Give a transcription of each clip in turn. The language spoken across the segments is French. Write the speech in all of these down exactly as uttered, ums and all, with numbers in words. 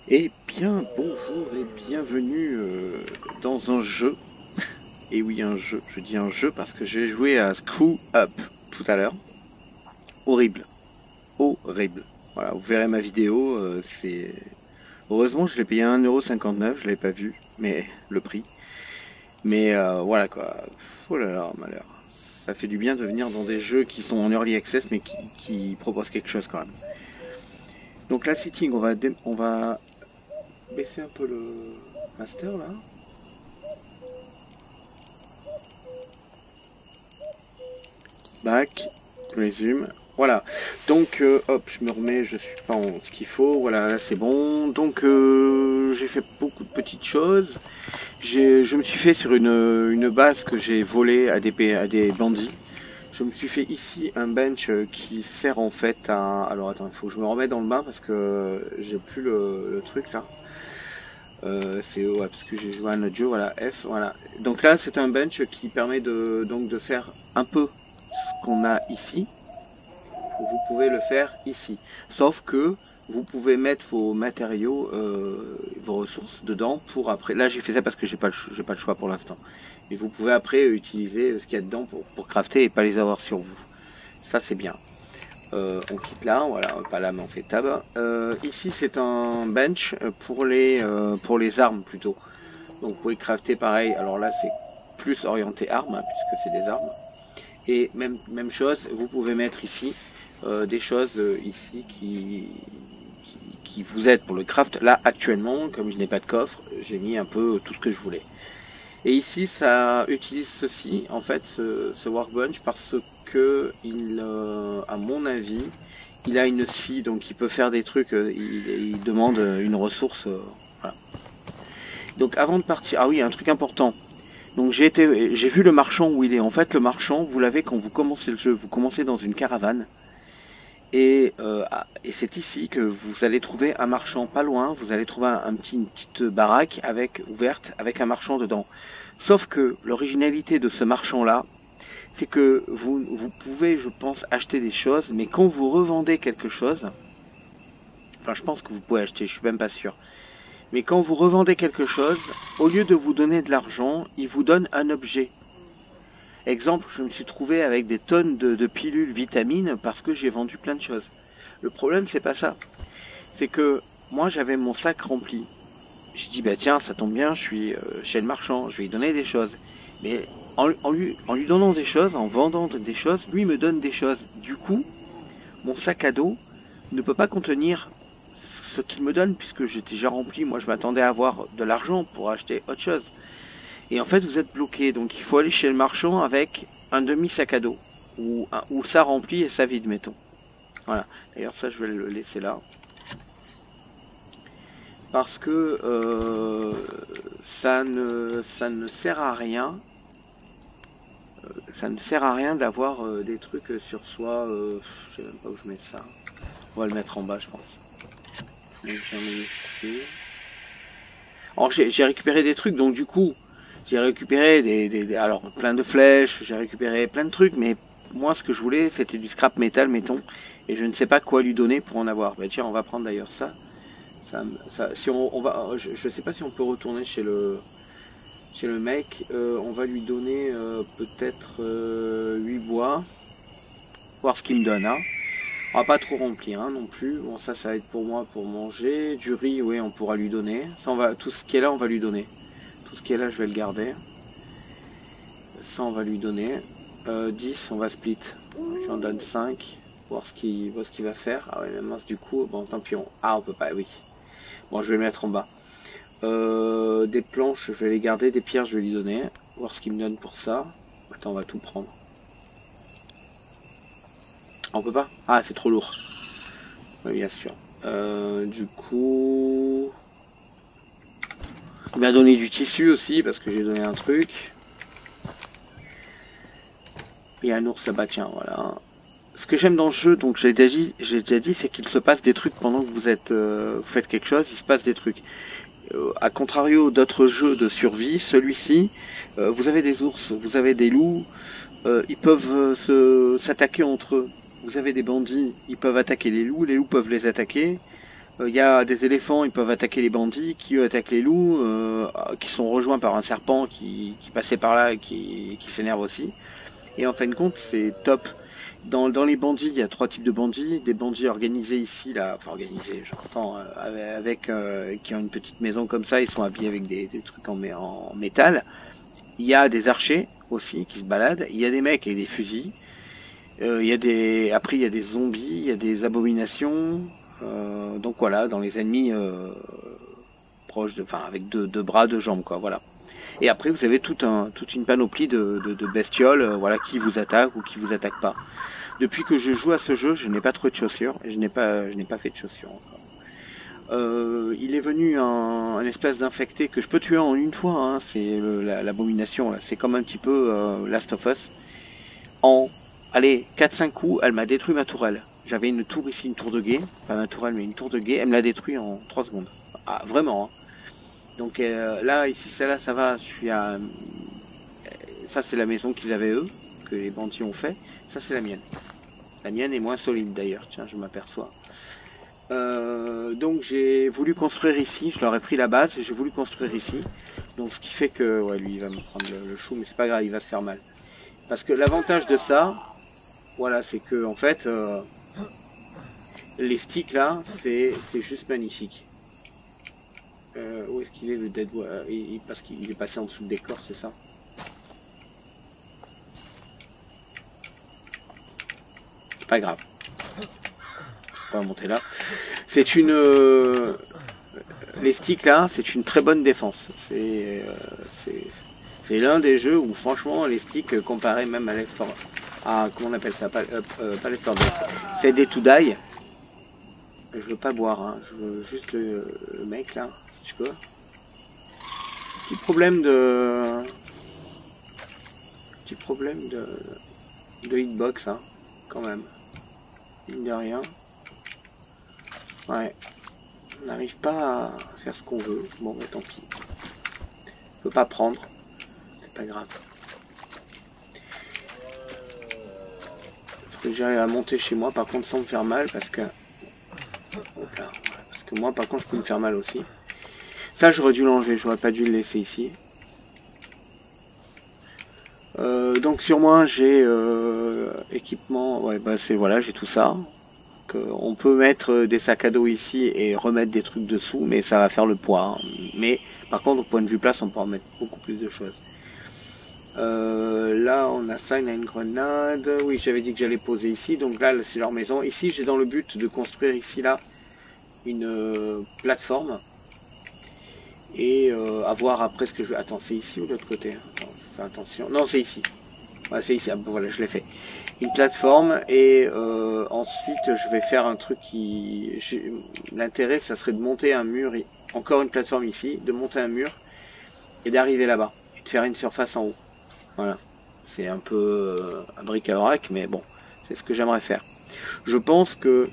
Eh bien, bonjour et bienvenue euh, dans un jeu. Et oui, un jeu. Je dis un jeu parce que j'ai joué à Screw Up tout à l'heure. Horrible. Horrible. Voilà, vous verrez ma vidéo. Euh, c'est Heureusement, je l'ai payé un euro cinquante-neuf. Je l'avais pas vu, mais le prix. Mais euh, voilà quoi. Oh là là, malheur. Ça fait du bien de venir dans des jeux qui sont en early access, mais qui, qui proposent quelque chose quand même. Donc là, sitting, on va, on va baisser un peu le master là. Back, résume. Voilà. Donc, euh, hop, je me remets, je suis pas en ce qu'il faut. Voilà, là c'est bon. Donc, euh, j'ai fait beaucoup de petites choses. Je me suis fait sur une, une base que j'ai volée à des, à des bandits. Je me suis fait ici un bench qui sert en fait à... Alors attends, il faut que je me remette dans le bain parce que j'ai plus le, le truc là. Euh, c'est ouais, parce que j'ai joué à un autre jeu, voilà, F, voilà. Donc là c'est un bench qui permet de, donc, de faire un peu ce qu'on a ici. Vous pouvez le faire ici. Sauf que vous pouvez mettre vos matériaux, euh, vos ressources dedans pour après. Là j'ai fait ça parce que j'ai pas, j'ai pas le choix pour l'instant. Et vous pouvez après utiliser ce qu'il y a dedans pour, pour crafter et pas les avoir sur vous. Ça c'est bien. Euh, on quitte là, voilà, pas là mais on fait tab. Euh, ici c'est un bench pour les, euh, pour les armes plutôt. Donc vous pouvez crafter pareil. Alors là c'est plus orienté armes hein, puisque c'est des armes. Et même, même chose, vous pouvez mettre ici euh, des choses euh, ici qui, qui, qui vous aident pour le craft. Là actuellement, comme je n'ai pas de coffre, j'ai mis un peu tout ce que je voulais. Et ici, ça utilise ceci, en fait, ce, ce workbench, parce que, il, euh, à mon avis, il a une scie, donc il peut faire des trucs, euh, il, il demande une ressource. Euh, voilà. Donc avant de partir, ah oui, un truc important. Donc j'ai été, j'ai vu le marchand où il est. En fait, le marchand, vous l'avez quand vous commencez le jeu. Vous commencez dans une caravane. Et, euh, et c'est ici que vous allez trouver un marchand pas loin. Vous allez trouver un, un petit, une petite baraque avec, ouverte avec un marchand dedans. Sauf que l'originalité de ce marchand-là, c'est que vous, vous pouvez, je pense, acheter des choses. Mais quand vous revendez quelque chose, enfin je pense que vous pouvez acheter, je suis même pas sûr. Mais quand vous revendez quelque chose, au lieu de vous donner de l'argent, il vous donne un objet. Exemple, je me suis trouvé avec des tonnes de, de pilules vitamines parce que j'ai vendu plein de choses. Le problème, c'est pas ça. C'est que moi, j'avais mon sac rempli. Je dis, bah tiens, ça tombe bien, je suis euh, chez le marchand, je vais lui donner des choses. Mais en, en, lui, en lui donnant des choses, en vendant des choses, lui me donne des choses. Du coup, mon sac à dos ne peut pas contenir ce qu'il me donne puisque j'étais déjà rempli. Moi, je m'attendais à avoir de l'argent pour acheter autre chose. Et en fait, vous êtes bloqué. Donc, il faut aller chez le marchand avec un demi-sac à dos. Ou, un, ou ça remplit et ça vide, mettons. Voilà. D'ailleurs, ça, je vais le laisser là. Parce que euh, ça, ne, ça ne sert à rien. Euh, ça ne sert à rien d'avoir euh, des trucs sur soi. Euh, je sais même pas où je mets ça. On va le mettre en bas, je pense. Donc, j'en mets ici. Alors, j'ai récupéré des trucs, donc du coup... J'ai récupéré des, des, des, alors plein de flèches, j'ai récupéré plein de trucs, mais moi ce que je voulais c'était du scrap métal, mettons, et je ne sais pas quoi lui donner pour en avoir. Bah tiens, on va prendre d'ailleurs ça. Ça, ça. Si on, on va, je, je sais pas si on peut retourner chez le, chez le mec. Euh, on va lui donner euh, peut-être euh, huit bois, voir ce qu'il me donne. Hein. On va pas trop remplir hein, non plus. Bon ça, ça va être pour moi pour manger. Du riz, oui, on pourra lui donner. Ça, on va, tout ce qui est là, on va lui donner. Tout ce qui est là, je vais le garder. Ça, on va lui donner. Euh, dix, on va split. J'en donne cinq. Voir ce qu'il qu'il va faire. Ah ouais, mince, du coup, bon, tant pis. On... Ah, on peut pas, oui. Bon, je vais le mettre en bas. Euh, des planches, je vais les garder. Des pierres, je vais lui donner. Voir ce qu'il me donne pour ça. Attends, on va tout prendre. Ah, on peut pas? Ah, c'est trop lourd. Oui, bien sûr. Euh, du coup... Il m'a donné du tissu aussi, parce que j'ai donné un truc. Il y a un ours là-bas, tiens, voilà. Ce que j'aime dans le jeu, donc j'ai déjà dit, j'ai déjà dit, c'est qu'il se passe des trucs pendant que vous êtes, euh, vous faites quelque chose, il se passe des trucs. Euh, à contrario d'autres jeux de survie, celui-ci, euh, vous avez des ours, vous avez des loups, euh, ils peuvent euh, s'attaquer entre eux. Vous avez des bandits, ils peuvent attaquer les loups, les loups peuvent les attaquer. Il euh, y a des éléphants, ils peuvent attaquer les bandits, qui eux attaquent les loups, euh, qui sont rejoints par un serpent qui, qui passait par là et qui, qui s'énerve aussi. Et en fin de compte, c'est top. Dans, dans les bandits, il y a trois types de bandits. Des bandits organisés ici, là, enfin organisés, j'entends, euh, avec, euh, qui ont une petite maison comme ça, ils sont habillés avec des, des trucs en, en métal. Il y a des archers aussi qui se baladent. Il y a des mecs avec des fusils. Euh, il y a des, après, il y a des zombies, il y a des abominations. Euh, donc voilà, dans les ennemis euh, proches, de, enfin avec deux, deux bras, deux jambes, quoi. Voilà. Et après, vous avez tout un, toute une panoplie de, de, de bestioles, euh, voilà, qui vous attaquent ou qui vous attaquent pas. Depuis que je joue à ce jeu, je n'ai pas trouvé de chaussures et je n'ai pas, je n'ai pas fait de chaussures encore. Euh, il est venu un, un espèce d'infecté que je peux tuer en une fois. Hein, c'est l'abomination. La, c'est comme un petit peu euh, Last of Us. En, allez, quatre cinq coups, elle m'a détruit ma tourelle. J'avais une tour ici, une tour de guet, pas ma tourelle, mais une tour de guet. Elle me l'a détruit en trois secondes. Ah, vraiment. Hein. Donc euh, là, ici, celle-là, ça va. Je suis à, ça, c'est la maison qu'ils avaient eux, que les bandits ont fait. Ça, c'est la mienne. La mienne est moins solide d'ailleurs, tiens, je m'aperçois. Euh, donc j'ai voulu construire ici, je leur ai pris la base et j'ai voulu construire ici. Donc ce qui fait que, ouais, lui il va me prendre le, le chou, mais c'est pas grave, il va se faire mal. Parce que l'avantage de ça, voilà, c'est que en fait, euh, les sticks là, c'est juste magnifique. Euh, où est-ce qu'il est le dead euh, il, Parce qu'il est passé en dessous le décor, c'est ça? Pas grave. On va monter là. C'est une... Euh, les sticks là, c'est une très bonne défense. C'est euh, l'un des jeux où franchement les sticks, euh, comparé même à Left four... à comment on appelle ça, pas, euh, euh, pas Left four Dead, c'est Dead to Die. Je veux pas boire, hein. Je veux juste le, le mec là, si tu peux. Petit problème de... Petit problème de... de hitbox, hein, quand même. Mine de rien. Ouais. On n'arrive pas à faire ce qu'on veut. Bon, bah, tant pis. On peut pas prendre. C'est pas grave. Faut que j'arrive à monter chez moi, par contre, sans me faire mal, parce que... Hop là. Parce que moi, par contre, je peux me faire mal aussi. Ça, j'aurais dû l'enlever. J'aurais pas dû le laisser ici. Euh, donc sur moi, j'ai euh, équipement. Ouais, bah c'est voilà, j'ai tout ça. On peut mettre des sacs à dos ici et remettre des trucs dessous, mais ça va faire le poids. Hein. Mais par contre, au point de vue place, on peut en mettre beaucoup plus de choses. Euh, là, on a ça, il y a une grenade. Oui, j'avais dit que j'allais poser ici. Donc là, c'est leur maison. Ici, j'ai dans le but de construire ici, là, une euh, plateforme. Et euh, à voir après ce que je... Attends, c'est ici ou de l'autre côté? Attends, fais attention. Non, c'est ici. Ouais, c'est ici. Ah, voilà, je l'ai fait. Une plateforme et euh, ensuite je vais faire un truc qui... L'intérêt, ça serait de monter un mur, encore une plateforme ici, de monter un mur et d'arriver là-bas. Et de faire une surface en haut. Voilà. C'est un peu euh, un bric-à-brac, mais bon, c'est ce que j'aimerais faire. Je pense que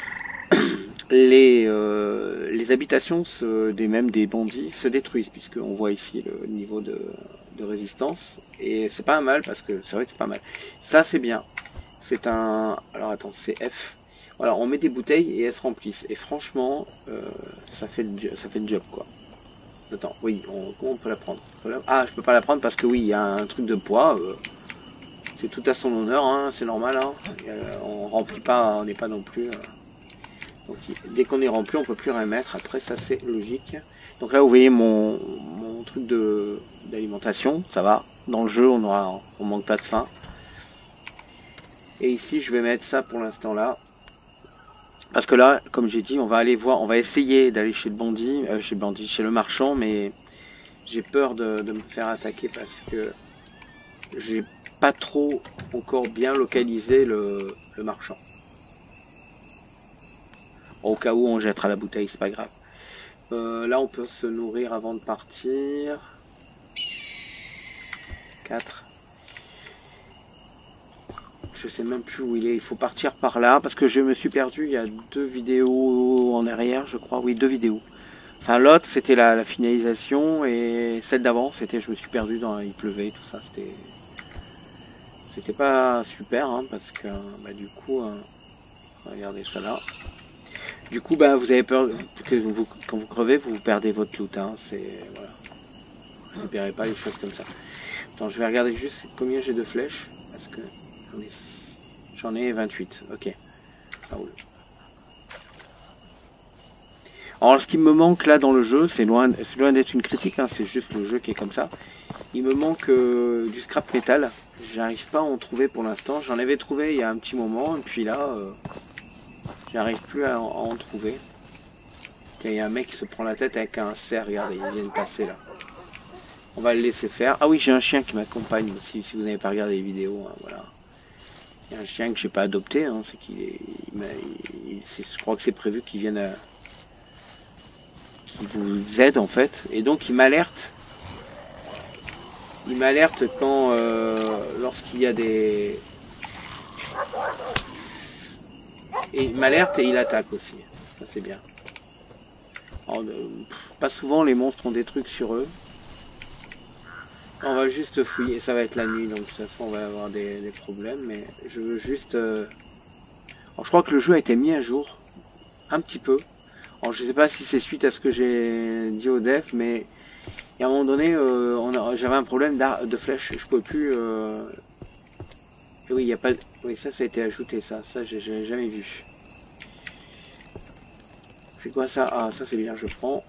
les, euh, les habitations se, des même des bandits se détruisent, puisqu'on voit ici le niveau de, de résistance. Et c'est pas mal, parce que c'est vrai que c'est pas mal. Ça, c'est bien. C'est un... Alors attends, c'est F. Voilà, on met des bouteilles et elles se remplissent. Et franchement, euh, ça, fait le, ça fait le job, quoi. Attends, oui, on, comment on peut la prendre? Ah, je peux pas la prendre parce que oui, il y a un truc de poids. Euh, c'est tout à son honneur, hein, c'est normal. Hein. Euh, on remplit pas, on n'est pas non plus... Euh, donc, dès qu'on est rempli, on peut plus rien mettre. Après, ça c'est logique. Donc là, vous voyez mon, mon truc de d'alimentation, ça va. Dans le jeu, on aura, on manque pas de faim. Et ici, je vais mettre ça pour l'instant là. Parce que là, comme j'ai dit, on va aller voir, on va essayer d'aller chez le bandit, euh, chez le bandit, chez le marchand, mais j'ai peur de, de me faire attaquer parce que j'ai pas trop encore bien localisé le, le marchand. Au cas où on jettera la bouteille, c'est pas grave. Euh, là, on peut se nourrir avant de partir. quatre. Je sais même plus où il est. Il faut partir par là parce que je me suis perdu. Il y a deux vidéos en arrière, je crois. Oui, deux vidéos. Enfin, l'autre, c'était la, la finalisation et celle d'avant, c'était je me suis perdu dans. Il pleuvait et tout ça. C'était. C'était pas super hein, parce que bah, du coup, euh, regardez ça là. Du coup, bah, vous avez peur que vous, quand vous crevez, vous, vous perdez votre loot. Hein. C'est voilà. Ne libérez pas les choses comme ça. Attends, je vais regarder juste combien j'ai de flèches. Parce que j'en ai, j'en ai vingt-huit. Ok, ça roule. Alors, ce qui me manque là dans le jeu, c'est loin, c'est loin d'être une critique. Hein, c'est juste le jeu qui est comme ça. Il me manque euh, du scrap métal. J'arrive pas à en trouver pour l'instant. J'en avais trouvé il y a un petit moment. Et puis là, euh, j'arrive plus à en, à en trouver. Il y a un mec qui se prend la tête avec un cerf. Regardez, il vient de passer là. On va le laisser faire. Ah oui, j'ai un chien qui m'accompagne aussi, si vous n'avez pas regardé les vidéos. Hein, voilà. Il y a un chien que j'ai pas adopté. Hein, c'est qu'il est, il il, il, je crois que c'est prévu qu'il vienne, à, qu'il vous aide en fait. Et donc il m'alerte. Il m'alerte quand, euh, lorsqu'il y a des, et il m'alerte et il attaque aussi. Ça c'est bien. Alors, euh, pas souvent les monstres ont des trucs sur eux. On va juste fouiller, ça va être la nuit, donc de toute façon on va avoir des, des problèmes, mais je veux juste... Euh... Alors je crois que le jeu a été mis à jour, un petit peu. Alors je sais pas si c'est suite à ce que j'ai dit au dev, mais à un moment donné, euh, a... j'avais un problème de flèche, je pouvais plus... Euh... Et oui, il y a pas... Oui, ça, ça a été ajouté, ça, ça j'ai jamais vu. C'est quoi ça? Ah, ça c'est bien, je prends.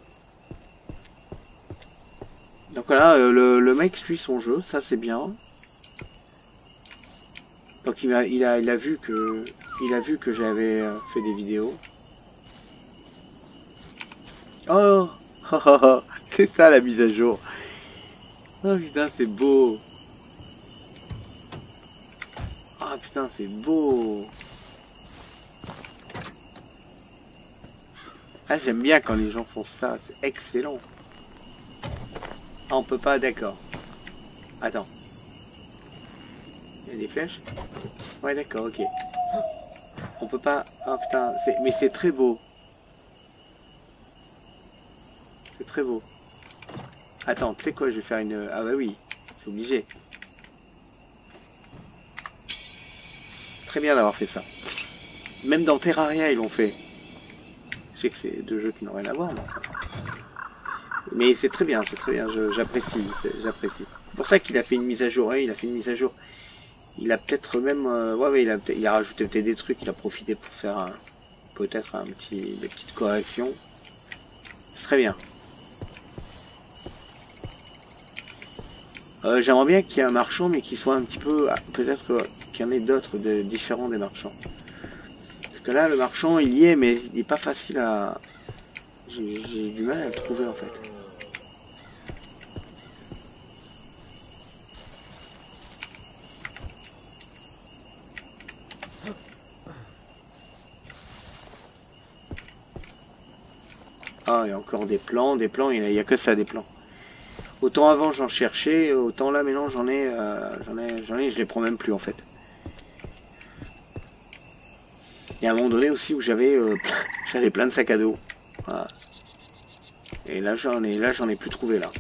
Donc voilà, euh, le, le mec suit son jeu, ça c'est bien. Donc il a, il a, il a vu que, il a vu que j'avais fait des vidéos. Oh, oh, oh, oh. C'est ça la mise à jour. Oh putain, c'est beau. Ah putain, c'est beau. Ah, j'aime bien quand les gens font ça, c'est excellent. Ah, on peut pas, d'accord. Attends. Il y a des flèches? Ouais, d'accord, ok. On peut pas... Ah putain, mais c'est très beau. C'est très beau. Attends, tu sais quoi, je vais faire une... Ah bah oui, c'est obligé. Très bien d'avoir fait ça. Même dans Terraria, ils l'ont fait. Je sais que c'est deux jeux qui n'ont rien à voir, mais... Mais c'est très bien, c'est très bien, j'apprécie, j'apprécie. C'est pour ça qu'il a fait une mise à jour, ouais, il a fait une mise à jour. Il a peut-être même, euh, ouais, ouais, il a, il a rajouté peut-être des trucs, il a profité pour faire peut-être un petit, des petites corrections. C'est très bien. Euh, J'aimerais bien qu'il y ait un marchand, mais qu'il soit un petit peu, peut-être qu'il y en ait d'autres de, différents des marchands. Parce que là, le marchand, il y est, mais il n'est pas facile à... J'ai du mal à le trouver en fait. Ah, il y a encore des plans, des plans, il n'y a, a que ça, des plans. Autant avant j'en cherchais, autant là maintenant j'en ai, euh, j'en ai, j'en ai, je les prends même plus en fait. Et à un moment donné aussi où j'avais, euh, j'avais plein de sacs à dos. Voilà. Et là j'en ai, là j'en ai plus trouvé là.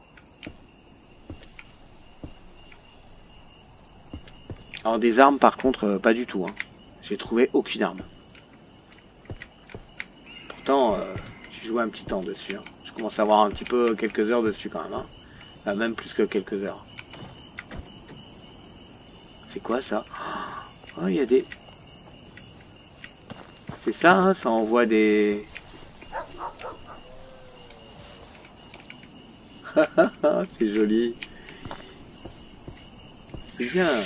Alors des armes par contre, euh, pas du tout. Hein. J'ai trouvé aucune arme. Pourtant, euh, j'ai joué un petit temps dessus. Hein. Je commence à avoir un petit peu quelques heures dessus quand même. Hein. Enfin, même plus que quelques heures. C'est quoi ça? Oh, il y a des... C'est ça, hein, ça envoie des... C'est joli. C'est bien.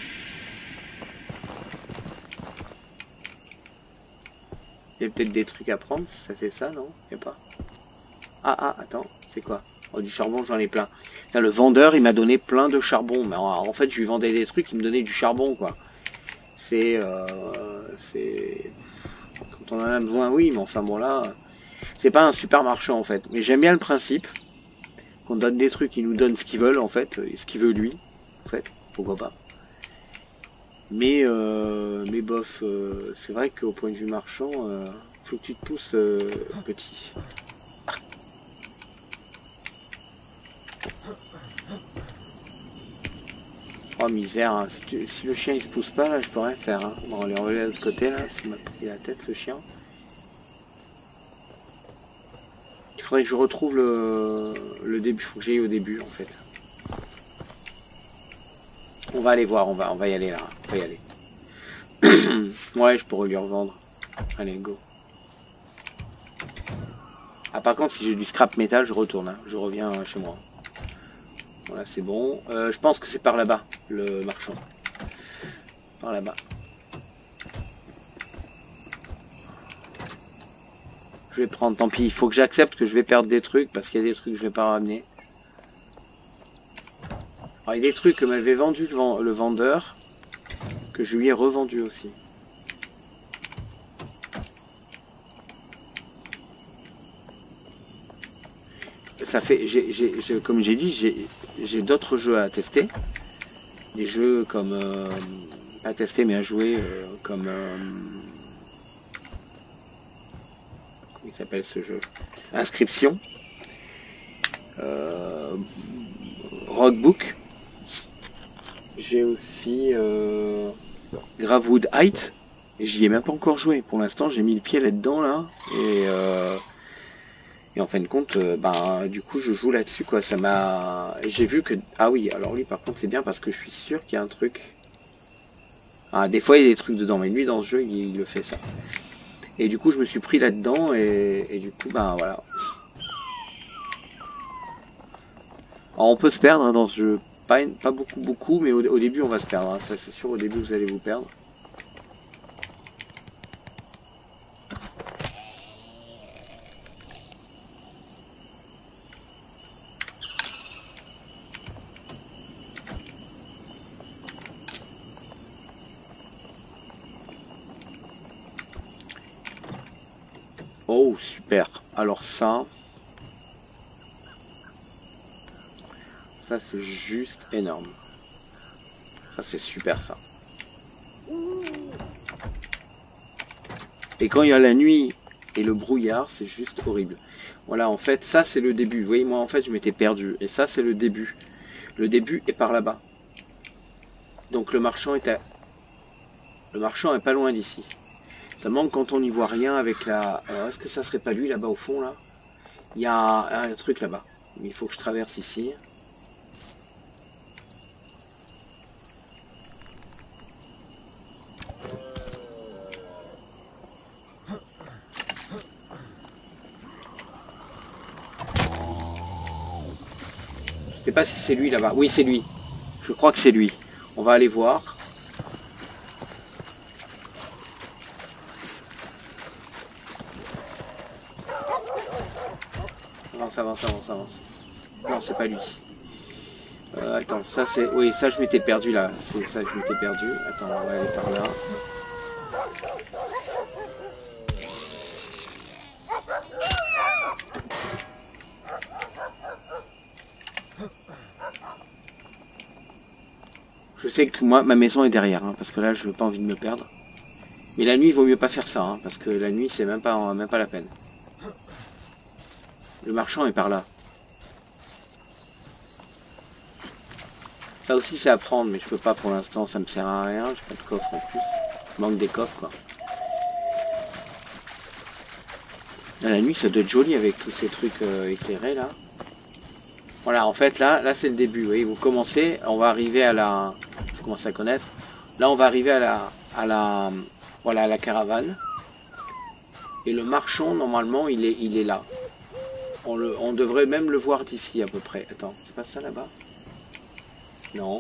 Il y a peut-être des trucs à prendre, ça fait ça, non? Il n'y a pas. Ah, ah, attends, c'est quoi? Oh, du charbon, j'en ai plein. Putain, le vendeur, il m'a donné plein de charbon. Mais en, en fait, je lui vendais des trucs, il me donnait du charbon, quoi. C'est... Euh, c'est... Quand on en a besoin, oui, mais enfin, bon, là... C'est pas un super marchand, en fait. Mais j'aime bien le principe qu'on donne des trucs, il nous donne ce qu'ils veulent, en fait, et ce qu'il veut, lui. En fait, pourquoi pas. Mais, euh, mais bof, euh, c'est vrai qu'au point de vue marchand, euh, faut que tu te pousses euh, petit. Oh misère, hein. Si, tu, si le chien il se pousse pas là, je peux rien faire. Hein. Bon, on va aller enlever de l'autre côté là, ça m'a pris la tête ce chien. faudrait que je retrouve le, le début. Faut que j'aille au début en fait. On va aller voir, on va, on va y aller là. On va y aller. Ouais, je pourrais lui revendre. Allez, go. Ah, par contre, si j'ai du scrap métal, je retourne. Hein. Je reviens euh, chez moi. Voilà, c'est bon. Euh, je pense que c'est par là-bas, le marchand. Par là-bas. Je vais prendre, tant pis. Il faut que j'accepte que je vais perdre des trucs parce qu'il y a des trucs que je vais pas ramener. Alors, il y a des trucs que m'avait vendu le, le vendeur que je lui ai revendu aussi. Ça fait, j'ai, j'ai, comme j'ai dit, j'ai d'autres jeux à tester. Des jeux comme, euh, pas à tester mais à jouer, euh, comme, euh, comment il s'appelle ce jeu? Inscription. Euh, Rockbook. J'ai aussi euh, Gravewood Heights. Et j'y ai même pas encore joué. Pour l'instant, j'ai mis le pied là-dedans là. Et euh, Et en fin de compte, euh, bah, du coup, je joue là-dessus, quoi. Ça m'a... J'ai vu que... Ah oui, alors lui, par contre, c'est bien parce que je suis sûr qu'il y a un truc... Ah, des fois, il y a des trucs dedans, mais lui, dans ce jeu, il, il le fait, ça. Et du coup, je me suis pris là-dedans, et, et du coup, bah, voilà. Alors, on peut se perdre hein, dans ce jeu. Pas, pas beaucoup, beaucoup, mais au, au début, on va se perdre. Hein. Ça, c'est sûr, au début, vous allez vous perdre. Oh, super. Alors ça... Ça, c'est juste énorme. Ça, c'est super, ça. Et quand il y a la nuit et le brouillard, c'est juste horrible. Voilà, en fait, ça, c'est le début. Vous voyez, moi, en fait, je m'étais perdu. Et ça, c'est le début. Le début est par là-bas. Donc, le marchand est à... Le marchand est pas loin d'ici. Ça manque quand on n'y voit rien avec la... Est-ce que ça serait pas lui, là-bas, au fond, là? Il y a un, un truc là-bas. Il faut que je traverse ici. Je sais pas si c'est lui là-bas. Oui, c'est lui. Je crois que c'est lui. On va aller voir. Avance, avance, avance, avance. Non, c'est pas lui. Euh, attends, ça c'est... Oui, ça je m'étais perdu là. C'est ça, je m'étais perdu. Attends, on va aller par là. Je sais que moi, ma maison est derrière, hein, parce que là, je n'ai pas envie de me perdre. Mais la nuit, il vaut mieux pas faire ça, hein, parce que la nuit, c'est même pas, même pas la peine. Le marchand est par là. Ça aussi, c'est à prendre, mais je peux pas pour l'instant, ça me sert à rien. J'ai pas de coffre en plus. Il manque des coffres, quoi. La nuit, ça doit être joli avec tous ces trucs euh, éclairés, là. Voilà, en fait, là, là c'est le début. Vous voyez, vous commencez, on va arriver à la... Je commence à connaître. Là, on va arriver à la... À la voilà, à la caravane. Et le marchand, normalement, il est, il est là. On, le, on devrait même le voir d'ici, à peu près. Attends, c'est pas ça, là-bas? Non.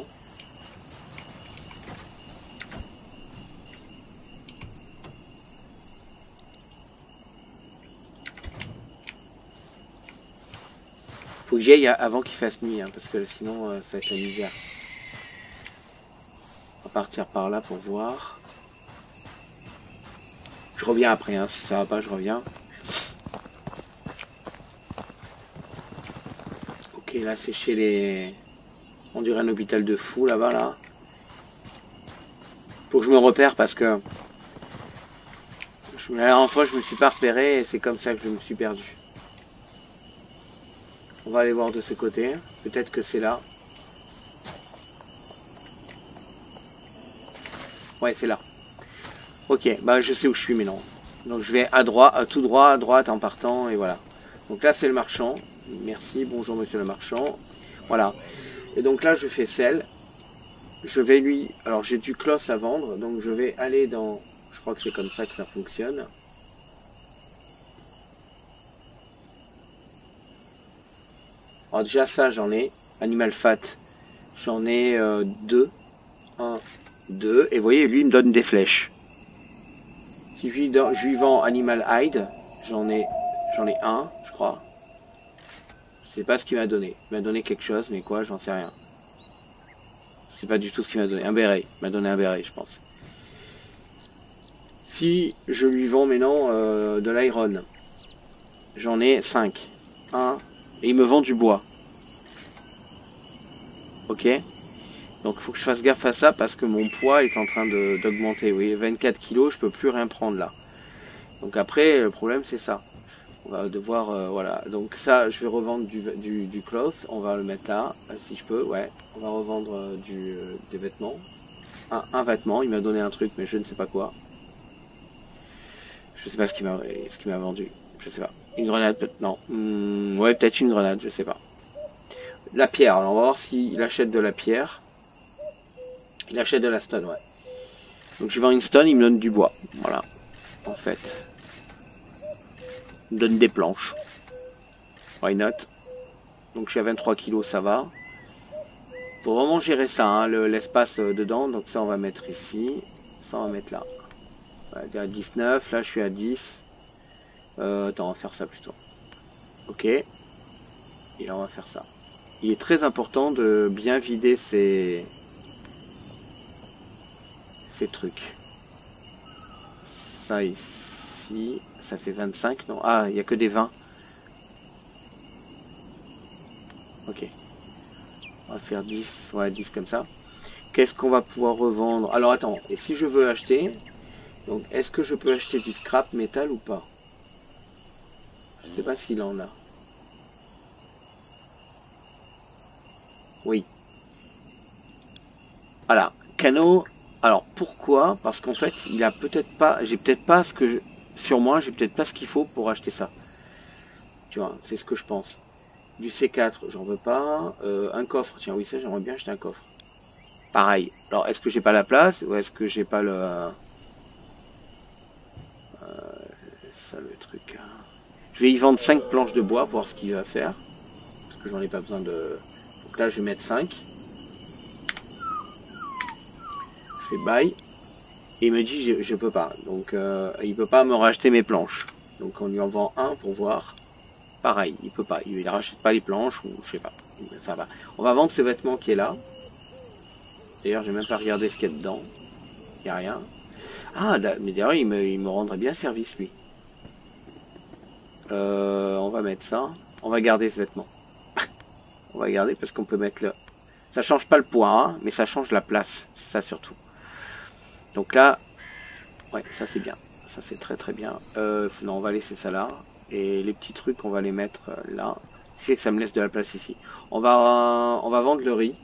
Faut que j'y aille avant qu'il fasse nuit, hein, parce que sinon euh, ça va être la misère. On va partir par là pour voir. Je reviens après, hein, si ça va pas, je reviens. Ok, là c'est chez les... On dirait un hôpital de fous là-bas, là. Faut que je me repère parce que... La dernière fois je me suis pas repéré et c'est comme ça que je me suis perdu. On va aller voir de ce côté. Peut-être que c'est là. Ouais, c'est là. Ok, bah je sais où je suis maintenant. Donc je vais à droite, à tout droit, à droite en partant et voilà. Donc là c'est le marchand. Merci, bonjour monsieur le marchand. Voilà. Et donc là je fais sel. Je vais lui... Alors j'ai du cloth à vendre, donc je vais aller dans... Je crois que c'est comme ça que ça fonctionne. Alors déjà ça j'en ai. Animal fat. J'en ai euh, deux. un, deux. Et vous voyez, lui il me donne des flèches. Si je lui, don... je lui vends animal hide, j'en ai... J'en ai un, je crois. Je sais pas ce qu'il m'a donné. Il m'a donné quelque chose, mais quoi, j'en sais rien. Je sais pas du tout ce qu'il m'a donné. Un béret. Il m'a donné un béret, je pense. Si je lui vends maintenant euh, de l'iron, j'en ai cinq. un. Et il me vend du bois. Ok. Donc il faut que je fasse gaffe à ça parce que mon poids est en train d'augmenter. Oui, vingt-quatre kilos, je peux plus rien prendre là. Donc après, le problème c'est ça. On va devoir, euh, voilà. Donc ça, je vais revendre du, du, du cloth. On va le mettre là, si je peux. Ouais. On va revendre euh, du, euh, des vêtements. Un, un vêtement. Il m'a donné un truc, mais je ne sais pas quoi. Je sais pas ce qu'il m'a, ce qu'il m'a vendu. Je sais pas. Une grenade, peut-être. Non. Hum, ouais, peut-être une grenade. Je sais pas. La pierre. Alors on va voir s'il achète de la pierre. Il achète de la stone, ouais. Donc je vends une stone, il me donne du bois. Voilà. En fait. Il me donne des planches. Why not? Donc je suis à vingt-trois kilos, ça va. Faut vraiment gérer ça, hein, l'espace le, dedans. Donc ça on va mettre ici. Ça on va mettre là. Ouais, à dix-neuf, là je suis à dix. Euh, attends, on va faire ça plutôt. Ok. Et là on va faire ça. Il est très important de bien vider ces... ces trucs. Ça ici, ça fait vingt-cinq, non? Ah, il n'y a que des vingt. Ok. On va faire dix, ouais, dix comme ça. Qu'est-ce qu'on va pouvoir revendre? Alors attends, et si je veux acheter, donc est-ce que je peux acheter du scrap métal ou pas? Je sais pas s'il en a. Oui. Voilà, canot. Alors pourquoi? Parce qu'en fait, il a peut-être pas, j'ai peut-être pas ce que je, sur moi, j'ai peut-être pas ce qu'il faut pour acheter ça. Tu vois, c'est ce que je pense. Du C quatre, j'en veux pas. Euh, un coffre, tiens, oui, ça, j'aimerais bien acheter un coffre. Pareil. Alors, est-ce que j'ai pas la place ou est-ce que j'ai pas le... Euh, ça, le truc. Je vais y vendre cinq planches de bois pour voir ce qu'il va faire. Parce que j'en ai pas besoin de... Donc là, je vais mettre cinq. Je fais bail. Et il me dit, je, je peux pas. Donc, euh, il peut pas me racheter mes planches. Donc, on lui en vend un pour voir. Pareil, il peut pas. Il ne rachète pas les planches ou je sais pas. Ça va. On va vendre ce vêtement qui est là. D'ailleurs, j'ai même pas regardé ce qu'il y a dedans. Il n'y a rien. Ah, mais d'ailleurs, il me, il me rendrait bien service, lui. Euh, on va mettre ça. On va garder ce vêtement. On va garder parce qu'on peut mettre le... Ça change pas le poids, hein, mais ça change la place. C'est ça surtout. Donc là... Ouais, ça c'est bien. Ça c'est très très bien. Euh, non, on va laisser ça là. Et les petits trucs, on va les mettre là. Ce qui fait que ça me laisse de la place ici. On va, euh, on va vendre le riz.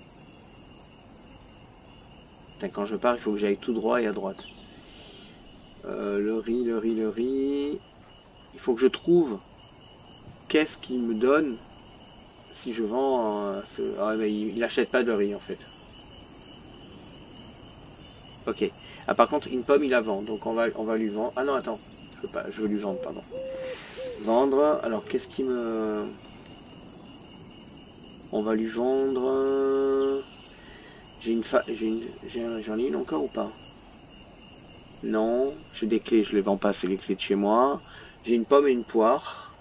Putain, quand je pars, il faut que j'aille tout droit et à droite. Euh, le riz, le riz, le riz. Il faut que je trouve qu'est-ce qu'il me donne si je vends euh, ce... Ah, mais il n'achète pas de riz en fait. Ok. Ah, par contre, une pomme, il la vend. Donc on va, on va lui vendre. Ah non, attends. Je veux pas, je veux lui vendre, pardon. Vendre. Alors, qu'est-ce qui me... On va lui vendre... J'ai une fa... J'ai une... J'en ai une encore ou pas? Non. J'ai des clés, je les vends pas, c'est les clés de chez moi. J'ai une pomme et une poire.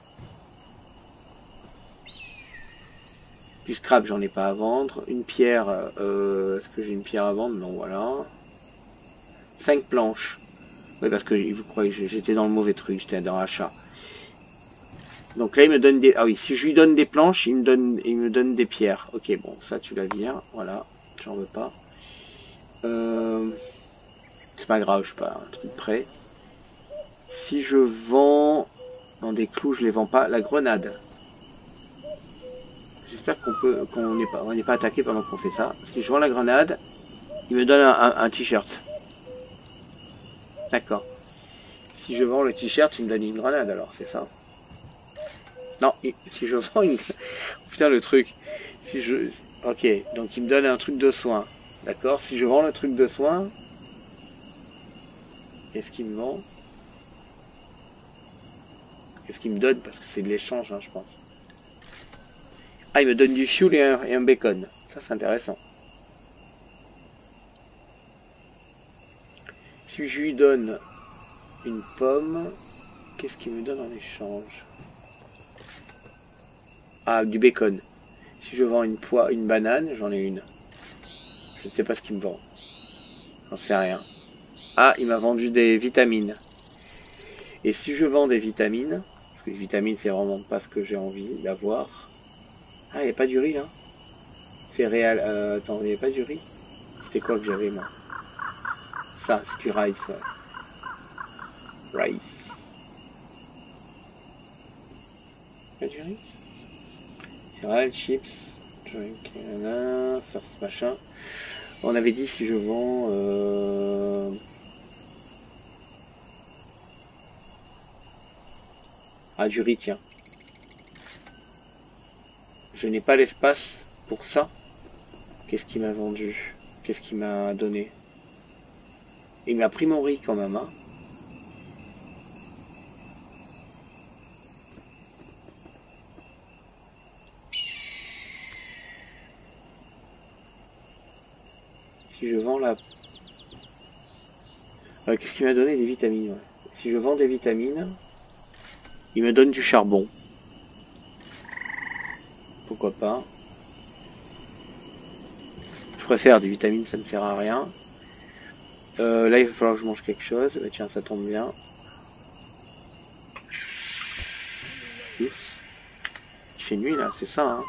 Du scrap, j'en ai pas à vendre. Une pierre, euh, est-ce que j'ai une pierre à vendre? Non, voilà. cinq planches. Oui, parce que vous croyez que j'étais dans le mauvais truc, j'étais dans l'achat. Donc là, il me donne des... Ah oui, si je lui donne des planches, il me donne, il me donne des pierres. Ok, bon, ça, tu la vires. Voilà, j'en veux pas. Euh... C'est pas grave, je suis pas un truc prêt. Si je vends... dans des clous, je les vends pas. La grenade. J'espère qu'on peut, qu'on n'est pas, on n'est pas attaqué pendant qu'on fait ça. Si je vends la grenade, il me donne un, un, un t-shirt. D'accord. Si je vends le t-shirt, il me donne une grenade alors, c'est ça. Non, si je vends une... Putain, le truc. Si je... Ok, donc il me donne un truc de soin. D'accord, si je vends le truc de soin... Qu'est-ce qu'il me vend? Qu'est-ce qu'il me donne? Parce que c'est de l'échange, hein, je pense. Ah, il me donne du fuel et un, et un bacon. Ça, c'est intéressant. Si je lui donne une pomme, qu'est-ce qu'il me donne en échange? Ah, du bacon. Si je vends une poire, une banane, j'en ai une. Je ne sais pas ce qu'il me vend. J'en sais rien. Ah, il m'a vendu des vitamines. Et si je vends des vitamines, parce que les vitamines, c'est vraiment pas ce que j'ai envie d'avoir. Ah, il n'y a pas du riz, là. C'est réel. Euh, attends, il n'y a pas du riz. C'était quoi que j'avais, moi? Ça, c'est du rice, ouais. Rice. Il y a du riz? Céréales, chips, drink, nanana, faire ce machin. On avait dit si je vends... Euh... Ah, du riz, tiens. Je n'ai pas l'espace pour ça. Qu'est-ce qu'il m'a vendu? Qu'est-ce qu'il m'a donné? Il m'a pris mon riz quand même, hein. Si je vends la... Euh, Qu'est-ce qu'il m'a donné? Des vitamines, ouais. Si je vends des vitamines, il me donne du charbon. Pourquoi pas? Je préfère des vitamines, ça ne me sert à rien. Euh, là, il va falloir que je mange quelque chose. Bah, tiens, ça tombe bien. six. Il fait nuit, là, c'est ça, hein.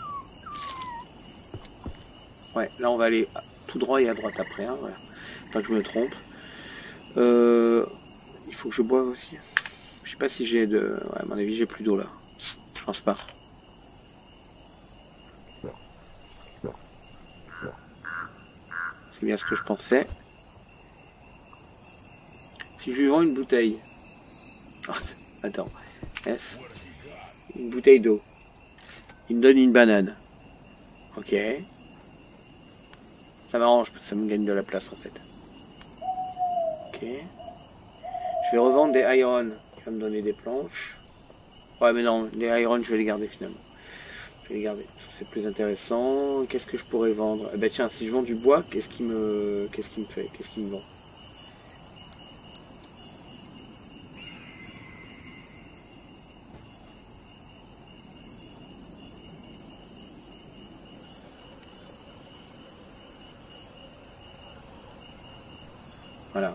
Ouais, là, on va aller tout droit et à droite après, hein, voilà. Pas que je me trompe. Euh, il faut que je boive aussi. Je sais pas si j'ai de... Ouais, à mon avis, j'ai plus d'eau, là. Je pense pas. C'est bien ce que je pensais. Si je lui vends une bouteille... Attends. F. Une bouteille d'eau. Il me donne une banane. Ok. Ça m'arrange parce que ça me gagne de la place en fait. Ok. Je vais revendre des iron. Il va me donner des planches. Ouais mais non, les iron je vais les garder finalement. Je vais les garder. C'est plus intéressant. Qu'est-ce que je pourrais vendre? Eh ben tiens, si je vends du bois, qu'est-ce qui me. Qu'est-ce qui me fait? Qu'est-ce qui me vend? Voilà.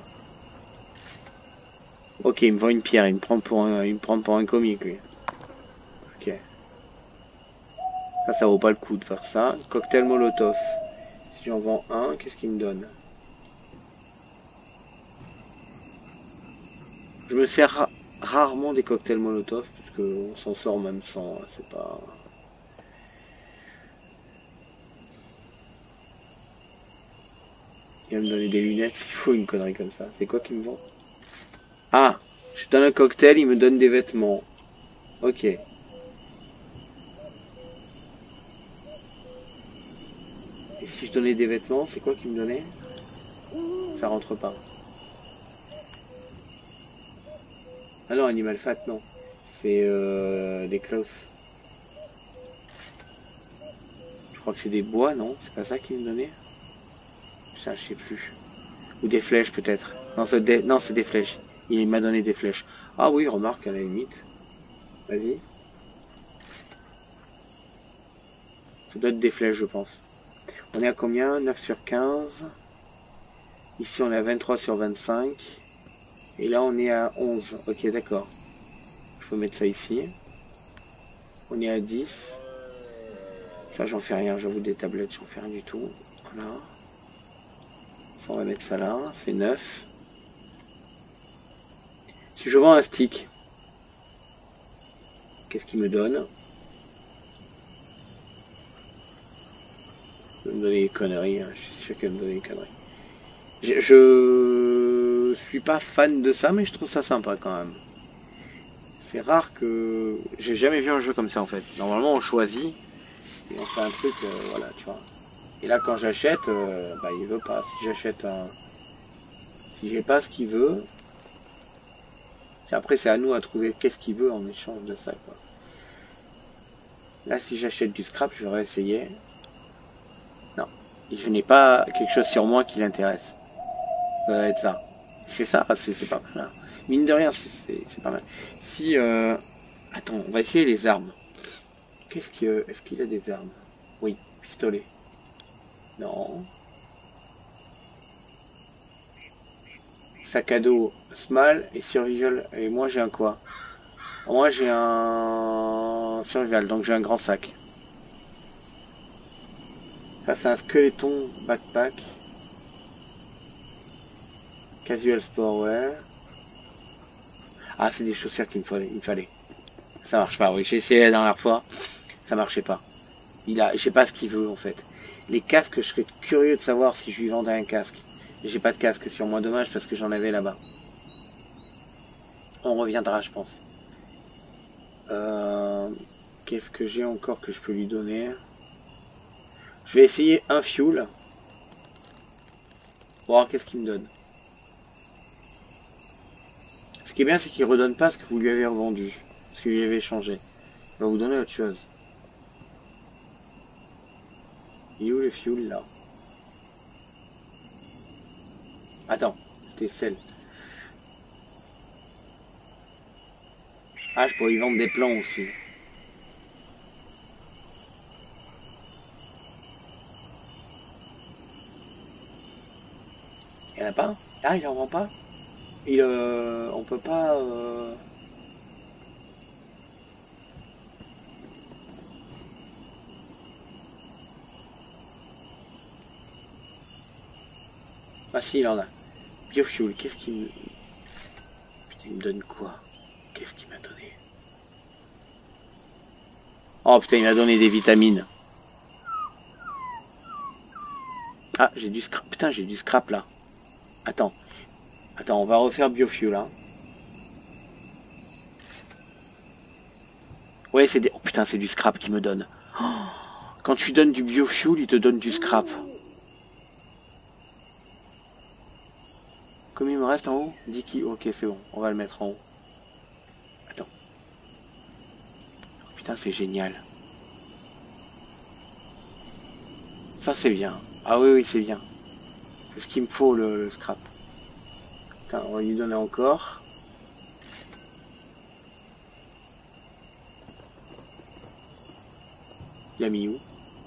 Ok, il me vend une pierre, il me prend pour un, il me prend pour un comique lui. Ok. Ça, ça vaut pas le coup de faire ça. Cocktail Molotov. Si j'en vends un, qu'est-ce qu'il me donne? Je me sers ra rarement des cocktails Molotov, parce qu'on s'en sort même sans, c'est pas... Il va me donner des lunettes, il faut une connerie comme ça. C'est quoi qu'il me vend? Ah, je donne un cocktail, il me donne des vêtements. Ok. Et si je donnais des vêtements, c'est quoi qu'il me donnait? Ça rentre pas. Ah non, Animal Fat, non. C'est euh, des clothes. Je crois que c'est des bois, non? C'est pas ça qu'il me donnait? Ça, je sais plus. Ou des flèches, peut-être. Non, c'est des... Non, c'est des flèches. Il m'a donné des flèches. Ah oui, remarque, à la limite. Vas-y. Ça doit être des flèches, je pense. On est à combien? Neuf sur quinze. Ici, on est à vingt-trois sur vingt-cinq. Et là, on est à onze. Ok, d'accord. Je peux mettre ça ici. On est à dix. Ça, j'en fais rien. J'avoue, des tablettes, j'en fais rien du tout. Voilà. Ça, on va mettre ça là. Ça fait neuf. Si je vends un stick, qu'est-ce qu'il me donne? Il va me donner des conneries. Hein. Je suis sûr qu'il va me donner des conneries. Je, je suis pas fan de ça, mais je trouve ça sympa quand même. C'est rare que... J'ai jamais vu un jeu comme ça en fait. Normalement on choisit et on fait un truc, euh, voilà, tu vois. Et là quand j'achète, euh, bah il veut pas. Si j'achète un... Si j'ai pas ce qu'il veut, c'est après c'est à nous à trouver qu'est-ce qu'il veut en échange de ça, quoi. Là si j'achète du scrap, je vais réessayer. Non. Et je n'ai pas quelque chose sur moi qui l'intéresse. Ça va être ça. C'est ça, c'est pas mal. Mine de rien, c'est pas mal. Si... Euh... Attends, on va essayer les armes. Qu'est-ce que... Est-ce qu'il a des armes? Oui, pistolet. Non. Sac à dos, small et survival. Et moi j'ai un quoi? Moi j'ai un survival, donc j'ai un grand sac. Ça c'est un skeleton backpack. Casual sport, ouais. Ah, c'est des chaussures qu'il me fallait. Il me fallait. Ça marche pas, oui. J'ai essayé la dernière fois. Ça marchait pas. Il a, je sais pas ce qu'il veut en fait. Les casques, je serais curieux de savoir si je lui vendais un casque. J'ai pas de casque sur moi, dommage parce que j'en avais là-bas. On reviendra, je pense. Euh, Qu'est-ce que j'ai encore que je peux lui donner? Je vais essayer un fuel. Pour voir qu'est-ce qu'il me donne. Ce qui est bien, c'est qu'il redonne pas ce que vous lui avez revendu. Ce que vous lui avez échangé. Il va vous donner autre chose. Il est où le fuel là? Attends, c'était celle. Ah, je pourrais lui vendre des plans aussi. Il n'y en a pas? Ah, il en vend pas? Il, euh, on peut pas... Euh... Ah si, il en a. Biofuel, qu'est-ce qu'il me... Putain, il me donne quoi? Qu'est-ce qu'il m'a donné? Oh putain, il m'a donné des vitamines. Ah, j'ai du scrap. Putain, j'ai du scrap là. Attends. Attends, on va refaire biofuel hein. Ouais, c'est des... Oh putain, c'est du scrap qu'il me donne. Oh, quand tu donnes du biofuel, il te donne du scrap. Combien il me reste en haut? dix kilos. Ok, c'est bon. On va le mettre en haut. Attends. Oh, putain, c'est génial. Ça, c'est bien. Ah oui, oui, c'est bien. C'est ce qu'il me faut, le, le scrap. Putain, on va lui donner encore. Il a mis où?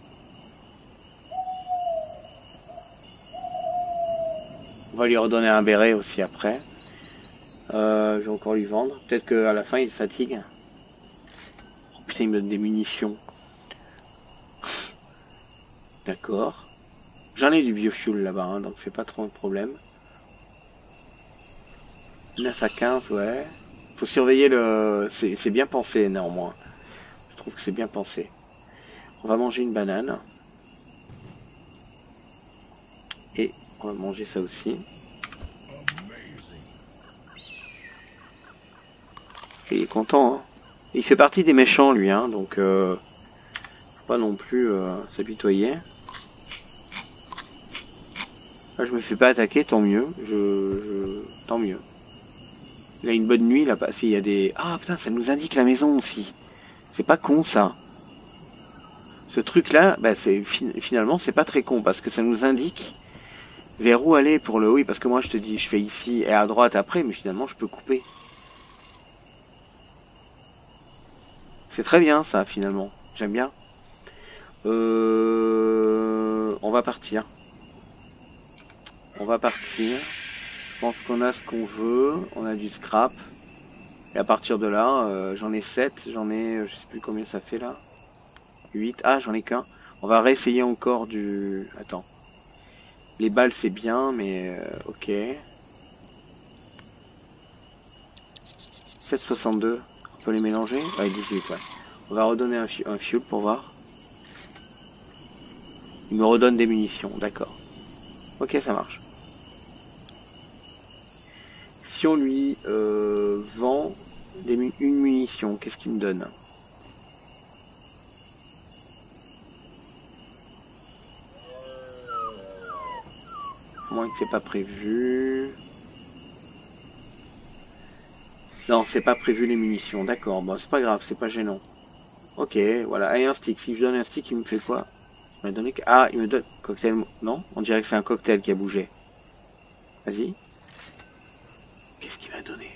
On va lui redonner un béret aussi après. Euh, je vais encore lui vendre. Peut-être qu'à la fin il se fatigue. Oh, putain, il me donne des munitions. D'accord. J'en ai du biofuel là-bas, hein, donc c'est pas trop un problème. neuf à quinze, ouais. Faut surveiller le... C'est bien pensé néanmoins. Je trouve que c'est bien pensé. On va manger une banane. Et on va manger ça aussi. Et il est content, hein. Il fait partie des méchants lui, hein, donc euh, faut pas non plus euh, s'apitoyer. Là, je me fais pas attaquer, tant mieux. Je, je... Tant mieux. Il a une bonne nuit là, s'il y a des... Ah putain, ça nous indique la maison aussi. C'est pas con ça. Ce truc là, bah, c'est finalement c'est pas très con parce que ça nous indique vers où aller pour le oui, parce que moi je te dis je fais ici et à droite après, mais finalement je peux couper. C'est très bien ça finalement, j'aime bien. Euh... On va partir. On va partir. Je pense qu'on a ce qu'on veut, on a du scrap. Et à partir de là, euh, j'en ai sept, j'en ai, je sais plus combien ça fait là. huit, ah j'en ai qu'un. On va réessayer encore du... Attends. Les balles c'est bien, mais euh, ok. sept soixante-deux, on peut les mélanger? Ouais, dix-huit, ouais. On va redonner un, un fuel pour voir. Il me redonne des munitions, d'accord. Ok, ça marche. Si on lui euh, vend Des mu une munition, qu'est-ce qu'il me donne? Moins que c'est pas prévu. Non, c'est pas prévu les munitions, d'accord. Bon, c'est pas grave, c'est pas gênant. Ok, voilà. Et un stick. Si je donne un stick, il me fait quoi? Il m'a donné... Ah, il me donne... Cocktail... Non? On dirait que c'est un cocktail qui a bougé. Vas-y. Qu'est-ce qu'il m'a donné?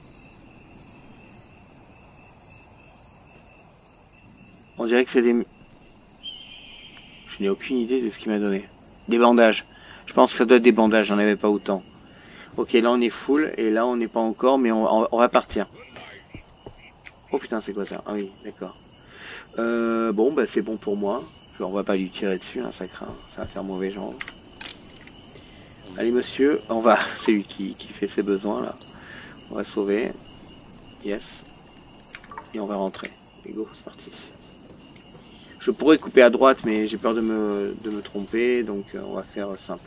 On dirait que c'est des... Je n'ai aucune idée de ce qu'il m'a donné. Des bandages. Je pense que ça doit être des bandages, j'en avais pas autant. Ok, là on est full, et là on n'est pas encore, mais on, on va partir. Oh putain, c'est quoi ça? Ah oui, d'accord. Euh, bon, bah c'est bon pour moi. On va pas lui tirer dessus, hein, ça craint. Ça va faire mauvais genre. Allez monsieur, on va... C'est lui qui, qui fait ses besoins là. On va sauver. Yes. Et on va rentrer. Et go, c'est parti. Je pourrais couper à droite, mais j'ai peur de me, de me tromper, donc euh, on va faire simple.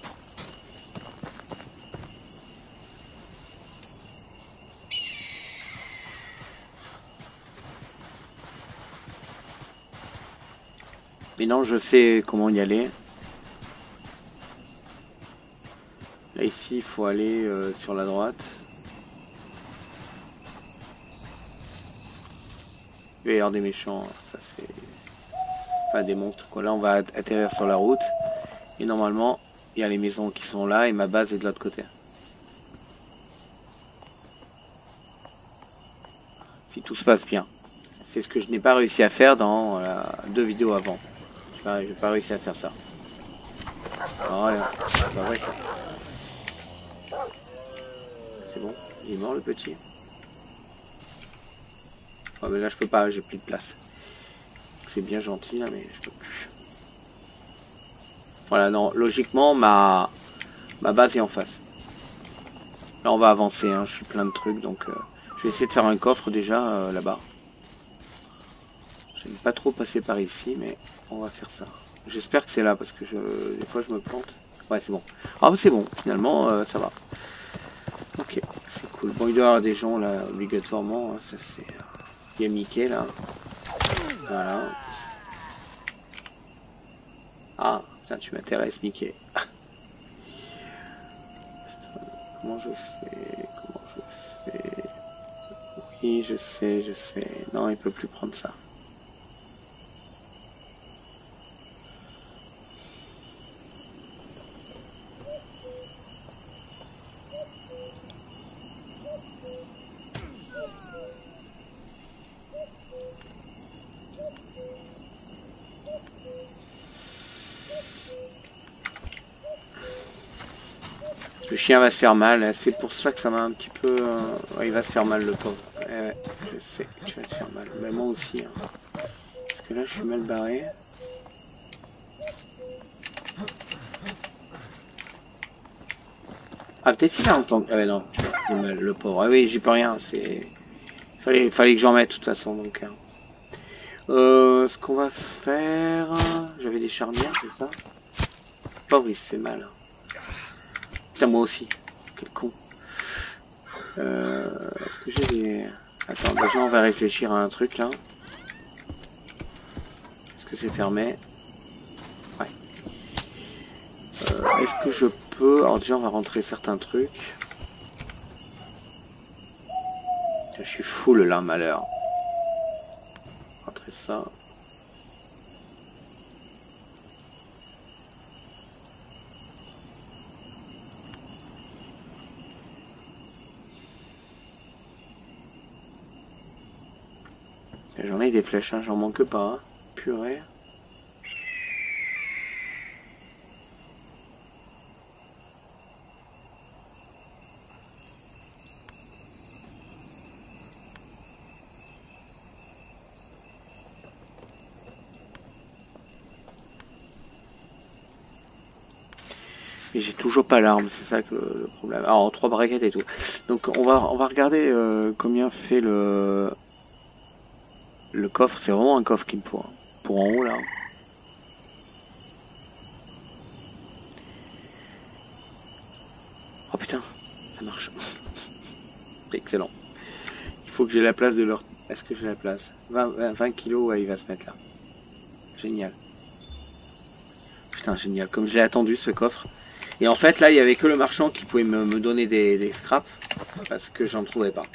Maintenant je sais comment y aller. Là ici il faut aller euh, sur la droite. Il va y avoir des méchants, ça c'est... Enfin des monstres quoi. Là on va atterrir sur la route. Et normalement il y a les maisons qui sont là et ma base est de l'autre côté. Si tout se passe bien. C'est ce que je n'ai pas réussi à faire dans euh, deux vidéos avant. Je n'ai pas réussi à faire ça. Voilà, c'est pas vrai ça. C'est bon, il est mort le petit. Oh mais là je peux pas, j'ai plus de place. C'est bien gentil là mais je peux plus. Voilà, non, logiquement ma ma base est en face. Là on va avancer, hein. Je suis plein de trucs donc euh, je vais essayer de faire un coffre déjà euh, là-bas. J'aime pas trop passer par ici mais on va faire ça. J'espère que c'est là parce que je, des fois je me plante. Ouais c'est bon. Ah bah c'est bon, finalement euh, ça va. Ok, c'est cool. Bon il doit y avoir des gens là obligatoirement, hein. Ça c'est... Il y a Mickey là. Voilà. Ah, putain, tu m'intéresses, Mickey. Comment je fais? Comment je fais? Oui, je sais, je sais. Non, il peut plus prendre ça. Le chien va se faire mal, c'est pour ça que ça m'a un petit peu... Euh... Ouais, il va se faire mal le pauvre. Ouais, ouais, je sais, tu vas te faire mal. Mais moi aussi. Hein. Parce que là, je suis mal barré. Ah, peut-être qu'il a entendu... Ah ouais, non, tu vas te mal, le pauvre. Ah oui, j'y peux rien, c'est... Fallait, fallait que j'en mette de toute façon, donc... Hein. Euh, ce qu'on va faire... J'avais des charnières, c'est ça? Pauvre, il se fait mal. Putain, moi aussi. Quel con. Euh, Est-ce que j'ai des... Attends, déjà on va réfléchir à un truc là. Est-ce que c'est fermé? Ouais. Euh, Est-ce que je peux... Alors déjà on va rentrer certains trucs. Je suis full là, malheur. Rentrer ça. J'en ai des flèches, hein, j'en manque pas. Hein. Purée. Mais j'ai toujours pas l'arme, c'est ça que le, le problème. Alors trois braquettes et tout. Donc on va on va regarder euh, combien fait le le coffre. C'est vraiment un coffre qu'il me faut. Hein. Pour en haut là. Oh putain, ça marche. C'est excellent. Il faut que j'ai la place de leur... Est-ce que j'ai la place? vingt kilos, ouais, il va se mettre là. Génial. Putain, génial. Comme je l'ai attendu, ce coffre. Et en fait, là, il n'y avait que le marchand qui pouvait me, me donner des, des scraps. Parce que j'en trouvais pas.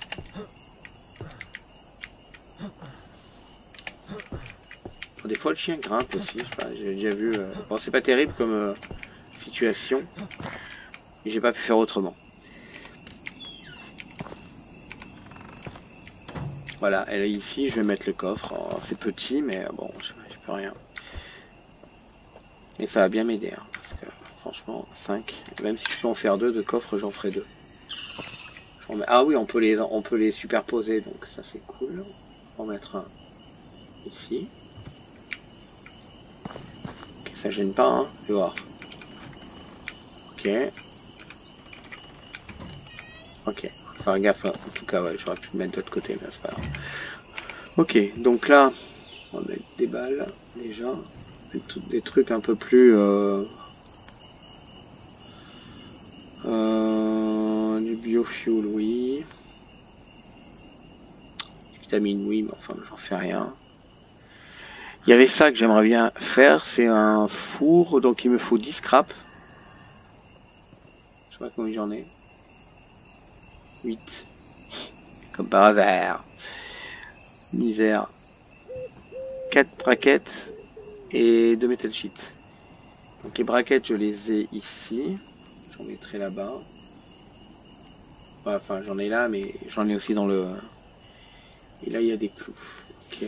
Bon, des fois, le chien grimpe aussi. J'ai déjà vu... Euh... Bon, c'est pas terrible comme euh, situation. Mais j'ai pas pu faire autrement. Voilà, elle est ici. Je vais mettre le coffre. Oh, c'est petit, mais bon, je, je peux rien. Mais ça va bien m'aider. Hein, parce que franchement, cinq. Même si je peux en faire deux de coffres, j'en ferai deux. Ah oui, on peut les, on peut les superposer, donc ça c'est cool. On va en mettre un ici. Ok, ça gêne pas, hein. Je vais voir. Ok. Ok. Faut faire gaffe. En tout cas, ouais, j'aurais pu le mettre de l'autre côté, mais c'est pas grave. Ok, donc là, on va mettre des balles déjà. Des trucs un peu plus. Euh, euh, du biofuel, oui. Vitamine, oui, mais enfin, j'en fais rien. Il y avait ça que j'aimerais bien faire, c'est un four, donc il me faut dix scraps. Je sais pas combien j'en ai. huit. Comme par hasard. Misère. quatre braquettes et deux metal sheets. Donc les braquettes, je les ai ici. J'en mettrai là-bas. Ouais, enfin, j'en ai là, mais j'en ai aussi dans le... Et là, il y a des clous. Ok.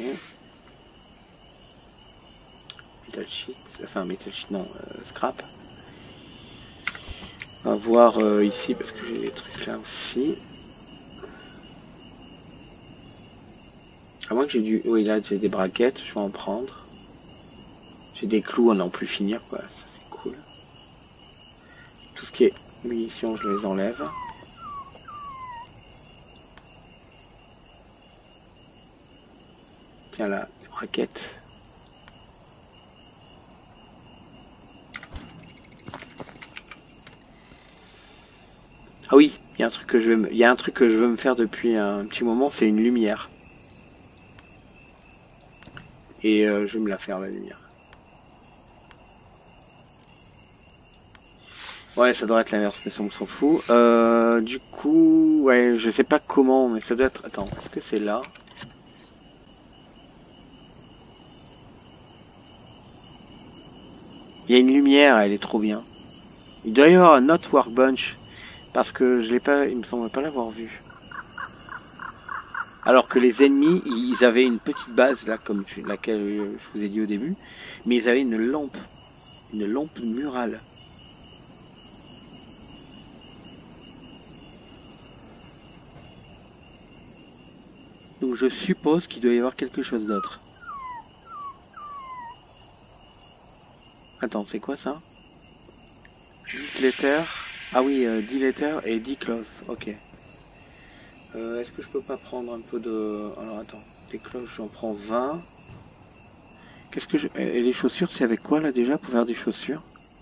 Metal sheet. Enfin, metal sheet, non. Euh, scrap. On va voir euh, ici, parce que j'ai des trucs là aussi. À moins que j'ai du... Oui, là, j'ai des braquettes. Je vais en prendre. J'ai des clous à n'en plus finir, quoi. Ça, c'est cool. Tout ce qui est munitions, je les enlève. Tiens là, des braquettes. Ah oui, il y a un truc que je veux me... il y a un truc que je veux me faire depuis un petit moment, c'est une lumière. Et euh, je vais me la faire la lumière. Ouais, ça doit être l'inverse, mais ça on s'en fout. Euh, du coup, ouais, je sais pas comment, mais ça doit être... Attends, est-ce que c'est là? Il y a une lumière, elle est trop bien. Il doit y avoir un autre workbench, parce que je l'ai pas, il me semble pas l'avoir vu. Alors que les ennemis, ils avaient une petite base, là, comme laquelle je vous ai dit au début, mais ils avaient une lampe, une lampe murale. Donc je suppose qu'il doit y avoir quelque chose d'autre. Attends, c'est quoi ça? dix letters. Ah oui, euh, dix letters et dix cloves. Ok. Euh, Est-ce que je peux pas prendre un peu de... Alors attends, les cloves, j'en prends vingt. Qu'est-ce que je... Et les chaussures, c'est avec quoi là déjà pour faire des chaussures?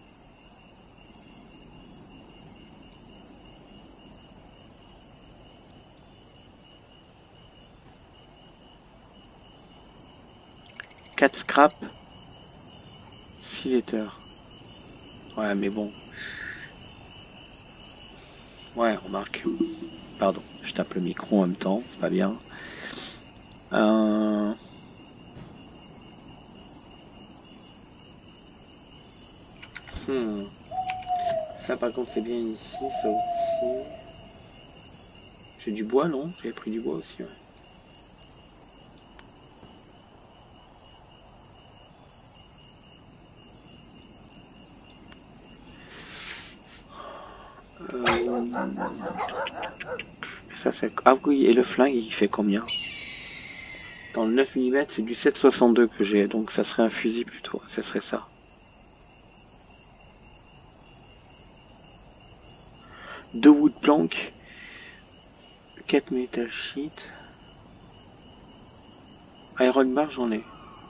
quatre scraps. six letters. Ouais, mais bon. Ouais, remarque. Pardon, je tape le micro en même temps, c'est pas bien. Euh... Hmm. Ça par contre c'est bien ici, ça aussi. J'ai du bois, non? J'avais pris du bois aussi, ouais. Euh... Ça c'est... Ah oui, et le flingue il fait combien? Dans le neuf millimètres c'est du sept soixante-deux que j'ai, donc ça serait un fusil plutôt, ça serait ça. Deux wood planks, quatre metal sheets. Iron bar j'en ai.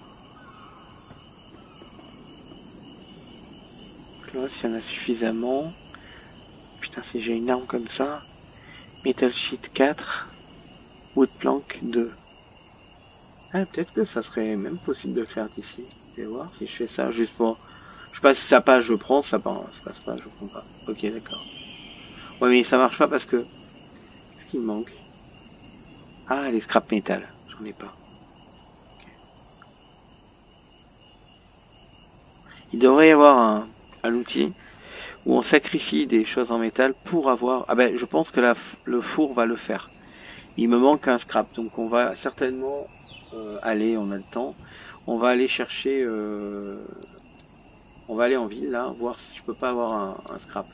Là s'il y en a suffisamment. Putain si j'ai une arme comme ça. Metal sheet quatre. Wood plank deux. Ah, peut-être que ça serait même possible de le faire d'ici. Je vais voir si je fais ça juste pour... Je sais pas si ça passe, je prends, ça passe, ça passe pas, je prends pas. Ok, d'accord. Ouais, mais ça marche pas parce que... Qu'est-ce qui me manque? Ah, les scrap métal. J'en ai pas. Okay. Il devrait y avoir un, un outil où on sacrifie des choses en métal pour avoir... Ah ben, je pense que la, le four va le faire. Il me manque un scrap, donc on va certainement euh, aller, on a le temps, on va aller chercher, euh, on va aller en ville là, voir si je peux pas avoir un, un scrap.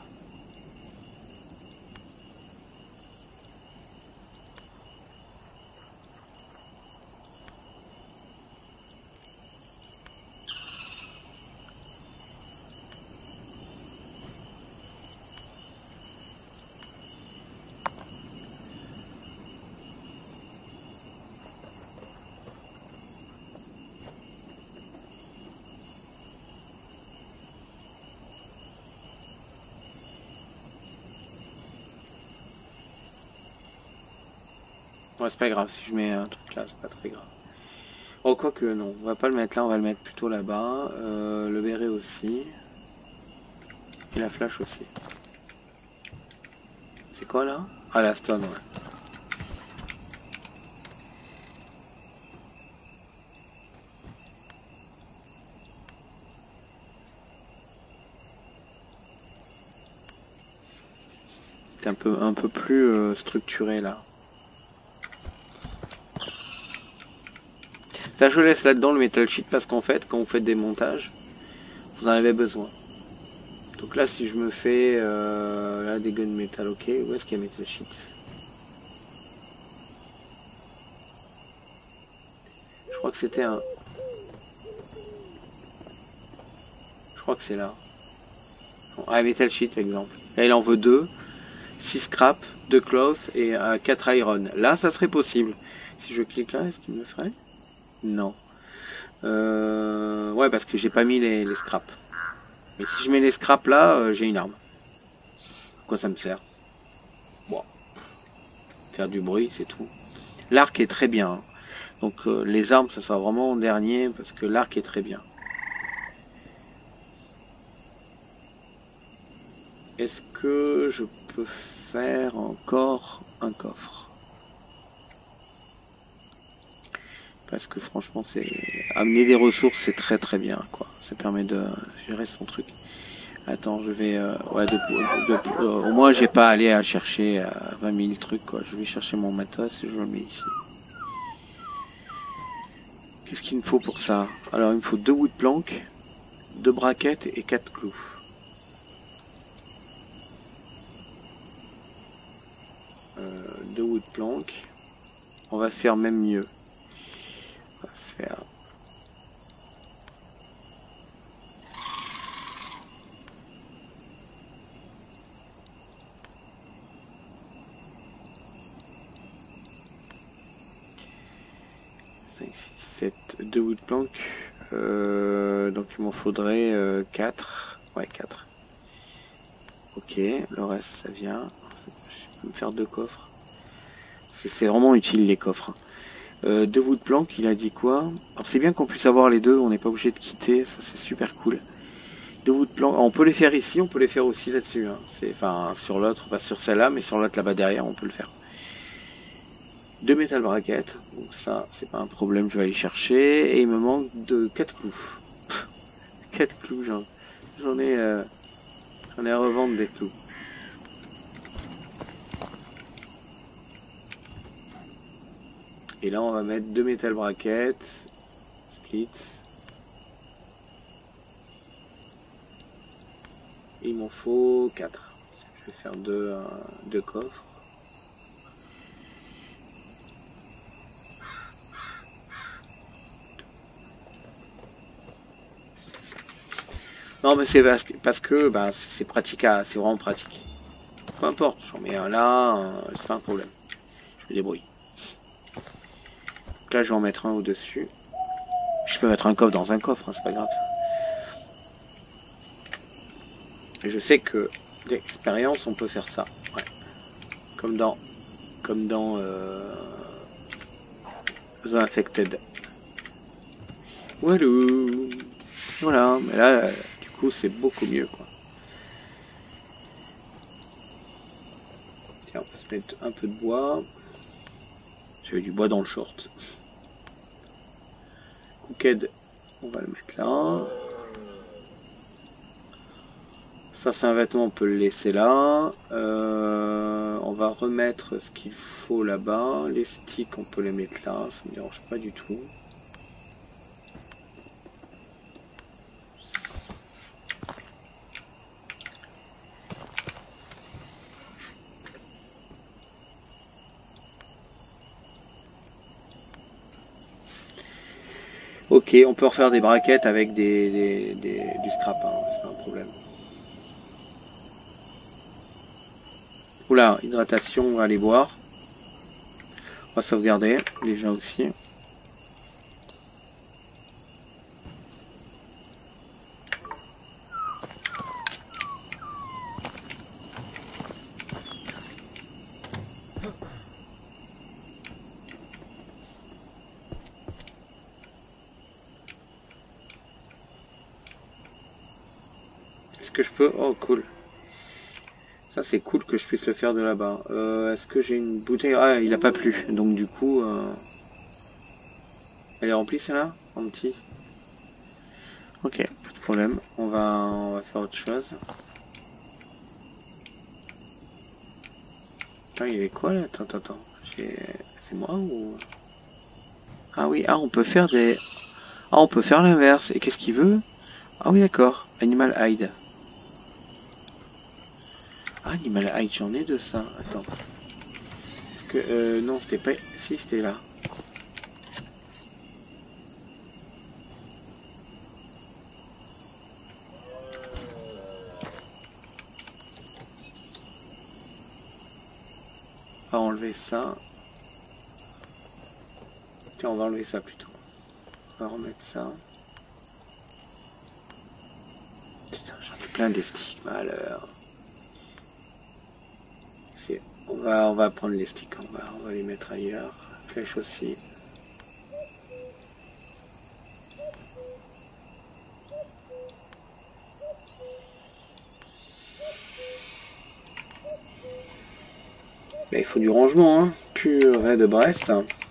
Ouais, c'est pas grave, si je mets un truc là, c'est pas très grave. Oh, quoi que non, on va pas le mettre là, on va le mettre plutôt là-bas. Euh, le béret aussi. Et la flash aussi. C'est quoi là? Ah, la stone, ouais. C'est un peu, un peu plus euh, structuré là. Ça, je laisse là-dedans le metal sheet parce qu'en fait, quand vous faites des montages, vous en avez besoin. Donc là, si je me fais euh, là, des gun metal, ok, où est-ce qu'il y a metal sheet? Je crois que c'était un... Je crois que c'est là. Ah, metal sheet, exemple. Là, il en veut deux. six scrap, deux cloth et euh, quatre iron. Là, ça serait possible. Si je clique là, est-ce qu'il me le ferait? Non. Euh... Ouais, parce que j'ai pas mis les, les scraps. Mais si je mets les scraps là, euh, j'ai une arme. À quoi ça me sert? Bon. Faire du bruit, c'est tout. L'arc est très bien. Hein. Donc euh, les armes, ça sera vraiment en dernier parce que l'arc est très bien. Est-ce que je peux faire encore un coffre? Parce que franchement, c'est amener des ressources, c'est très très bien, quoi. Ça permet de gérer son truc. Attends, je vais... Euh, ouais, de, de, de, euh, au moins, j'ai pas à aller à chercher euh, vingt mille trucs, quoi. Je vais chercher mon matos et je le mets ici. Qu'est-ce qu'il me faut pour ça? Alors, il me faut deux wood planks, deux braquettes et quatre clous. Euh, deux wood planks. On va faire même mieux. On va faire... cinq, six, sept, deux wood planks. Euh, donc il m'en faudrait euh, quatre. Ouais, quatre. Ok, le reste ça vient. Je peux me faire deux coffres. C'est vraiment utile les coffres. Euh, deux wood planks, il a dit quoi? Alors c'est bien qu'on puisse avoir les deux, on n'est pas obligé de quitter, ça c'est super cool. Deux wood planks, on peut les faire ici, on peut les faire aussi là-dessus. Hein. Enfin sur l'autre, pas sur celle-là, mais sur l'autre là-bas derrière, on peut le faire. Deux métal brackets, donc ça c'est pas un problème, je vais aller chercher. Et il me manque de quatre clous. quatre clous, j'en ai, euh, j'en ai à revendre des clous. Et là on va mettre deux métal brackets, split. Et il m'en faut quatre. Je vais faire deux, euh, deux coffres. Non mais c'est parce que, parce que bah, c'est pratique, c'est vraiment pratique. Peu importe, j'en mets un là, euh, c'est pas un problème. Je me débrouille. Donc là je vais en mettre un au-dessus. Je peux mettre un coffre dans un coffre, hein, c'est pas grave. Et je sais que d'expérience on peut faire ça. Ouais. Comme dans. Comme dans. Euh, The Infected. Voilà. Voilà, mais là, du coup, c'est beaucoup mieux, quoi. Tiens, on peut se mettre un peu de bois. J'avais du bois dans le short. Cooked, on va le mettre là. Ça, c'est un vêtement, on peut le laisser là. Euh, on va remettre ce qu'il faut là-bas. Les sticks, on peut les mettre là. Ça me dérange pas du tout. Ok, on peut refaire des braquettes avec des, des, des, du strap, hein, c'est pas un problème. Oula, hydratation, on va aller boire. On va sauvegarder, déjà aussi. Est-ce que je peux... Oh, cool. Ça, c'est cool que je puisse le faire de là-bas. Euh, Est-ce que j'ai une bouteille? Ah, il a pas plu. Donc, du coup... Euh... Elle est remplie, celle-là? En petit? Ok, pas de problème. On va, on va faire autre chose. Attends, il y avait quoi, là? Attends, attends, attends. C'est moi ou... Ah oui, ah, on peut faire des... Ah, on peut faire l'inverse. Et qu'est-ce qu'il veut? Ah oui, d'accord. Animal hide. Ah, Animal Hide, j'en ai de ça. Attends. Est-ce que... Euh, non, c'était pas... Si, c'était là. On va enlever ça. Tiens, on va enlever ça plutôt. On va remettre ça. Putain, j'en ai plein des sticks, malheur. On va, on va prendre les sticks, on va, on va les mettre ailleurs. Flèche aussi. Ben, il faut du rangement, hein. Purée de Brest.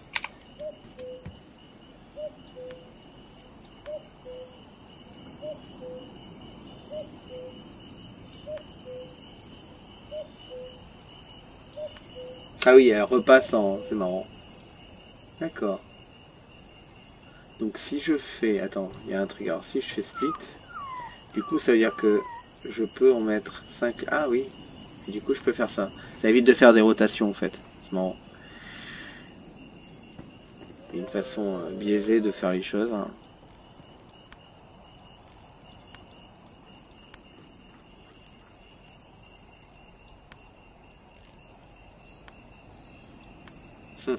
Ah oui, elle repasse en... C'est marrant. D'accord. Donc si je fais... Attends, il y a un truc. Alors si je fais split, du coup ça veut dire que je peux en mettre cinq... Ah oui. Et du coup je peux faire ça. Ça évite de faire des rotations en fait. C'est marrant. Il y a une façon euh, biaisée de faire les choses. Hein. Hum.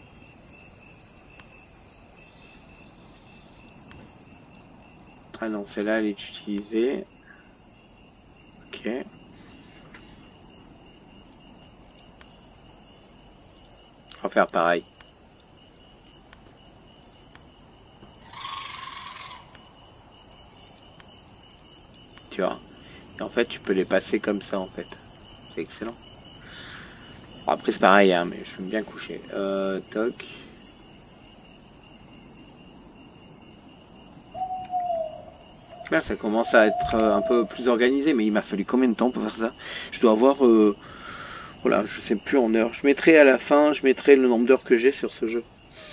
Ah non, celle-là elle est utilisée. Ok. On va faire pareil. Tu vois. Et en fait, tu peux les passer comme ça, en fait. C'est excellent. Bon, après, c'est pareil, hein, mais je vais bien coucher. Euh, toc. Là, ça commence à être un peu plus organisé, mais il m'a fallu combien de temps pour faire ça? Je dois avoir... Euh, voilà, je sais plus en heures. Je mettrai à la fin, je mettrai le nombre d'heures que j'ai sur ce jeu.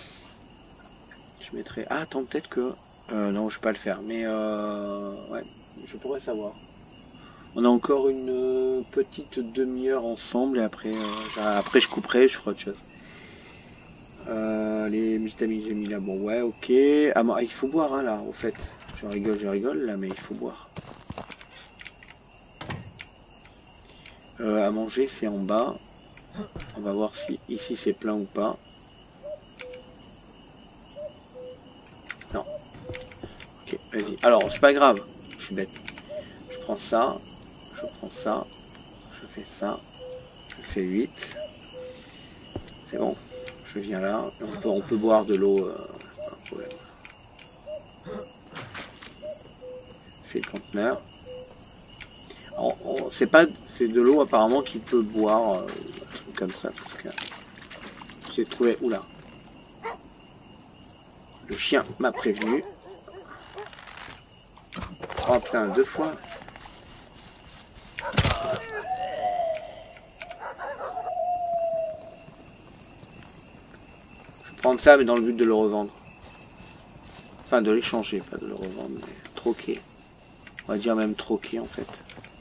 Je mettrai... Ah, attends, peut-être que... Euh, non, je vais pas le faire, mais... Euh, ouais, je pourrais savoir. On a encore une petite demi-heure ensemble, et après, euh, après je couperai, je ferai autre chose. Euh, les vitamines j'ai mis là, bon, ouais, ok. Ah, bon, il faut boire, hein, là, au fait. Je rigole, je rigole, là, mais il faut boire. Euh, à manger, c'est en bas. On va voir si ici c'est plein ou pas. Non. Ok, vas-y. Alors, c'est pas grave. Je suis bête. Je prends ça. Je prends ça. Je fais ça. Je fais huit. C'est bon. je viens là, on peut, on peut boire de l'eau, euh, pas un problème. Fait le conteneur. C'est pas, c'est de l'eau apparemment qu'il peut boire, euh, un truc comme ça, parce que j'ai trouvé, oula. Le chien m'a prévenu. Oh putain, deux fois. Je vais prendre ça, mais dans le but de le revendre. Enfin, de l'échanger, pas de le revendre, mais troquer. On va dire même troquer en fait.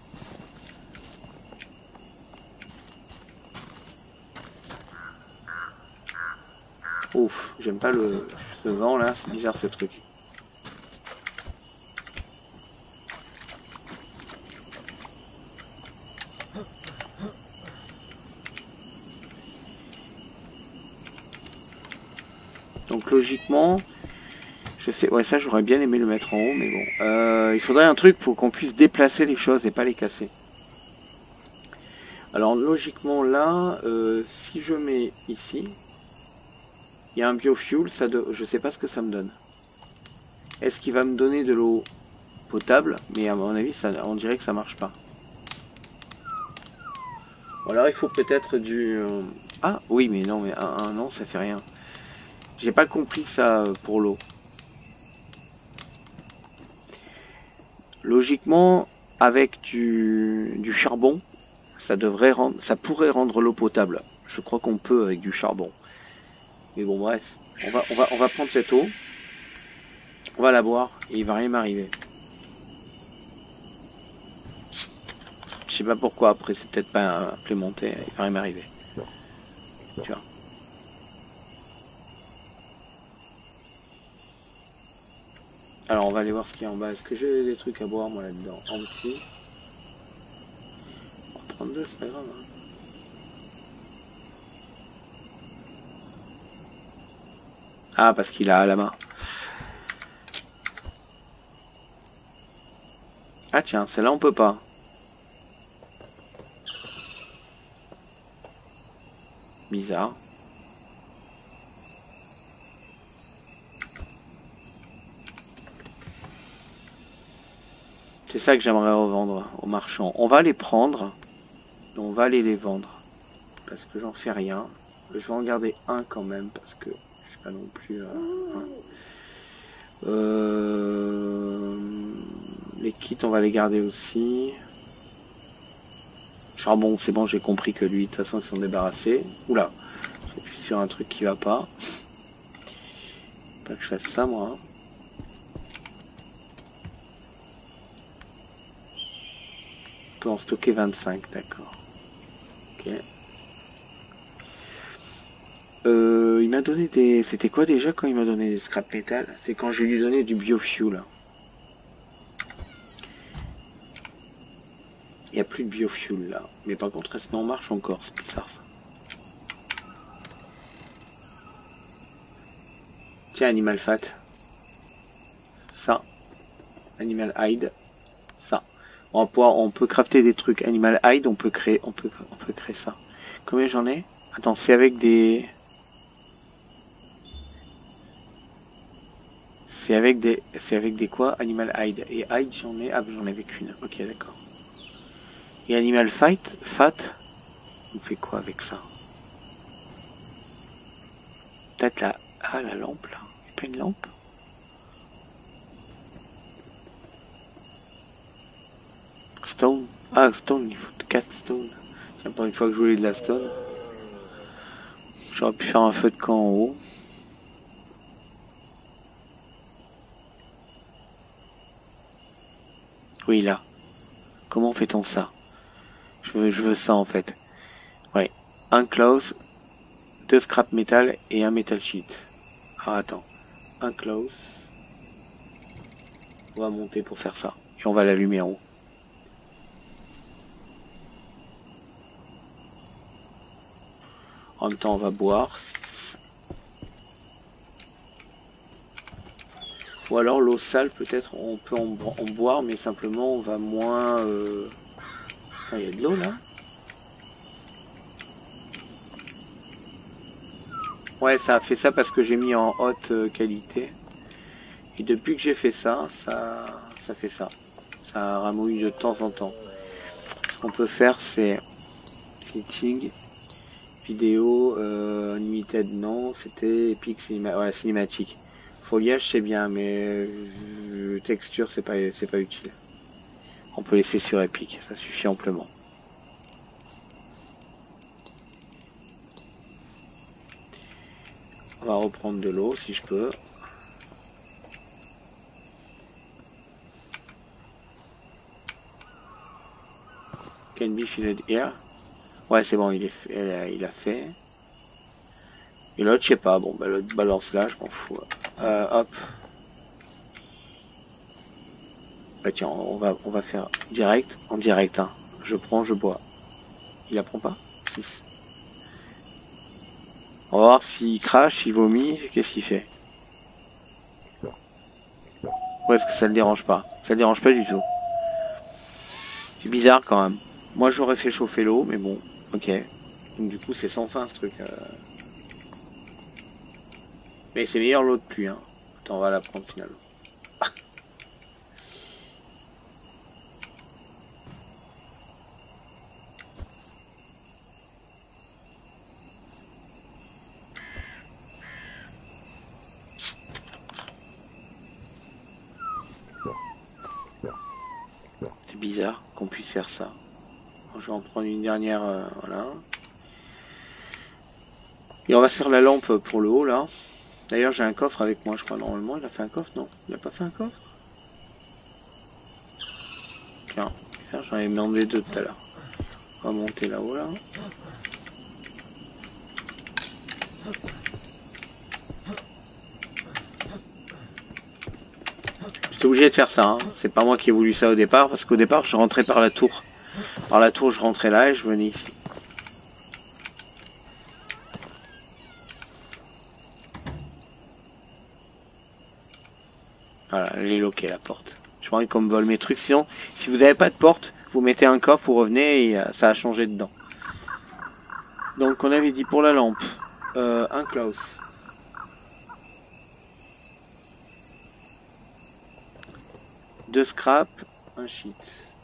Ouf, j'aime pas le ce vent là, c'est bizarre ce truc. Donc logiquement, je sais, ouais ça j'aurais bien aimé le mettre en haut, mais bon. Euh, il faudrait un truc pour qu'on puisse déplacer les choses et pas les casser. Alors logiquement là, euh, si je mets ici, il y a un biofuel, ça de... je sais pas ce que ça me donne. Est-ce qu'il va me donner de l'eau potable? Mais à mon avis, ça, on dirait que ça marche pas. Ou alors il faut peut-être du... Euh... Ah oui, mais non, mais un, un non, ça fait rien. J'ai pas compris ça pour l'eau. Logiquement, avec du, du charbon, ça devrait rendre, ça pourrait rendre l'eau potable. Je crois qu'on peut avec du charbon. Mais bon, bref, on va, on va, on va prendre cette eau, on va la boire et il va rien m'arriver. Je sais pas pourquoi. Après, c'est peut-être pas implémenté, il va rien m'arriver. Tu vois. Alors, on va aller voir ce qu'il y a en bas. Est-ce que j'ai des trucs à boire moi là-dedans? En petit. On va prendre deux, c'est pas grave. Hein. Ah, parce qu'il a à la main. Ah tiens, celle-là on peut pas. Bizarre. C'est ça que j'aimerais revendre aux marchands. On va les prendre. On va aller les vendre. Parce que j'en fais rien. Je vais en garder un quand même. Parce que je suis pas non plus... Euh, hein. euh, les kits on va les garder aussi. Charbon c'est bon, j'ai compris que lui de toute façon ils sont débarrassés. Oula, j'appuie sur un truc qui va pas. Pas que je fasse ça moi. On peut en stocker vingt-cinq, d'accord. Ok. Euh, il m'a donné des... C'était quoi déjà quand il m'a donné des scrap metal? C'est quand je lui ai donné du biofuel. Il n'y a plus de biofuel là. Mais par contre, est-ce qu'on marche encore? C'est bizarre ça. Tiens, animal fat. Ça. Animal hide. Ça. On va pouvoir, on peut crafter des trucs. Animal hide, on peut créer, on peut, on peut créer ça. Combien j'en ai? Attends, c'est avec des... C'est avec des... C'est avec des quoi? Animal hide. Et hide, j'en ai... Ah, j'en avais qu'une. Ok, d'accord. Et animal fight, fat, on fait quoi avec ça? Peut-être la... Ah, la lampe, là. Il n'y a pas une lampe? Stone. Ah, stone, il faut quatre stone. Tiens, pour une fois que je voulais de la stone. J'aurais pu faire un feu de camp en haut. Oui, là. Comment fait-on ça? Je veux, je veux ça, en fait. Ouais. Un close, deux scrap metal et un metal sheet. Ah, attends. Un close. On va monter pour faire ça. Et on va l'allumer en haut. En même temps, on va boire. Ou alors l'eau sale, peut-être, on peut en, en boire, mais simplement on va moins... Euh... Ah, il y a de l'eau là. Ouais, ça a fait ça parce que j'ai mis en haute euh, qualité. Et depuis que j'ai fait ça, ça, ça fait ça. Ça ramouille de temps en temps. Ce qu'on peut faire, c'est setting, vidéo, euh, unlimited, non, c'était Epic Cinema, ouais, cinématique. Foliage, c'est bien, mais euh, texture, c'est pas, c'est pas utile. On peut laisser sur Epic, ça suffit amplement. On va reprendre de l'eau si je peux. Can be filled here. Ouais, c'est bon, il est fait, il a fait. Et l'autre, je sais pas. Bon, bah l'autre balance là, je m'en fous. Euh, hop. Bah tiens, on va, on va faire direct, en direct. Hein. Je prends, je bois. Il apprend pas six. On va voir s'il crache, il vomit, qu'est-ce qu'il fait. Ou est-ce que ça le dérange pas? Ça le dérange pas du tout. C'est bizarre quand même. Moi j'aurais fait chauffer l'eau, mais bon, ok. Donc du coup c'est sans fin ce truc. Euh... Mais c'est meilleur l'eau de pluie. Hein. Attends, on va la prendre finalement. C'est bizarre qu'on puisse faire ça. Je vais en prendre une dernière, euh, voilà. Et on va faire la lampe pour le haut là. D'ailleurs j'ai un coffre avec moi je crois normalement. Il a fait un coffre? Non, il a pas fait un coffre. Tiens, j'en ai demandé deux tout à l'heure. On va monter là-haut là. J'étais obligé de faire ça, hein. C'est pas moi qui ai voulu ça au départ, parce qu'au départ je rentrais par la tour. Par la tour je rentrais là et je venais ici. Voilà, elle est loquée la porte. Je pas envie qu'on me vole mes trucs, sinon si vous n'avez pas de porte, vous mettez un coffre, vous revenez et euh, ça a changé dedans. Donc on avait dit pour la lampe, euh, un Klaus. Deux scrap, un sheet.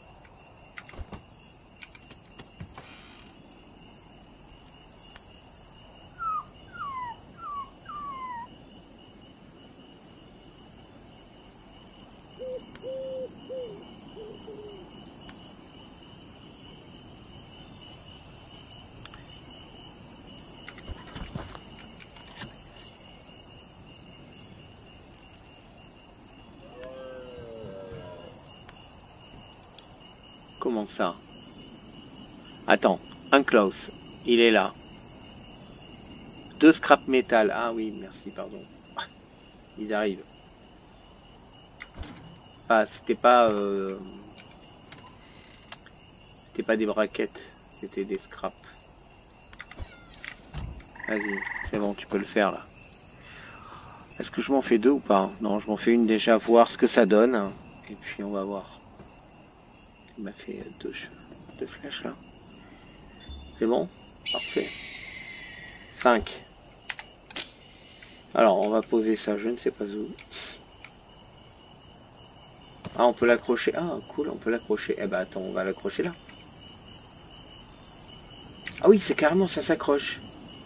Comment ça? Attends, un Klaus, il est là. Deux scrap métal. Ah oui, merci, pardon. Ils arrivent. Pas, c'était pas... Euh... C'était pas des braquettes, c'était des scraps. Vas-y, c'est bon, tu peux le faire là. Est-ce que je m'en fais deux ou pas? Non, je m'en fais une déjà, voir ce que ça donne. Et puis on va voir. Il m'a fait deux, deux flèches là. C'est bon? Parfait. cinq. Alors, on va poser ça, je ne sais pas où. Ah, on peut l'accrocher. Ah, cool, on peut l'accrocher. Eh ben, attends, on va l'accrocher là. Ah oui, c'est carrément, ça s'accroche.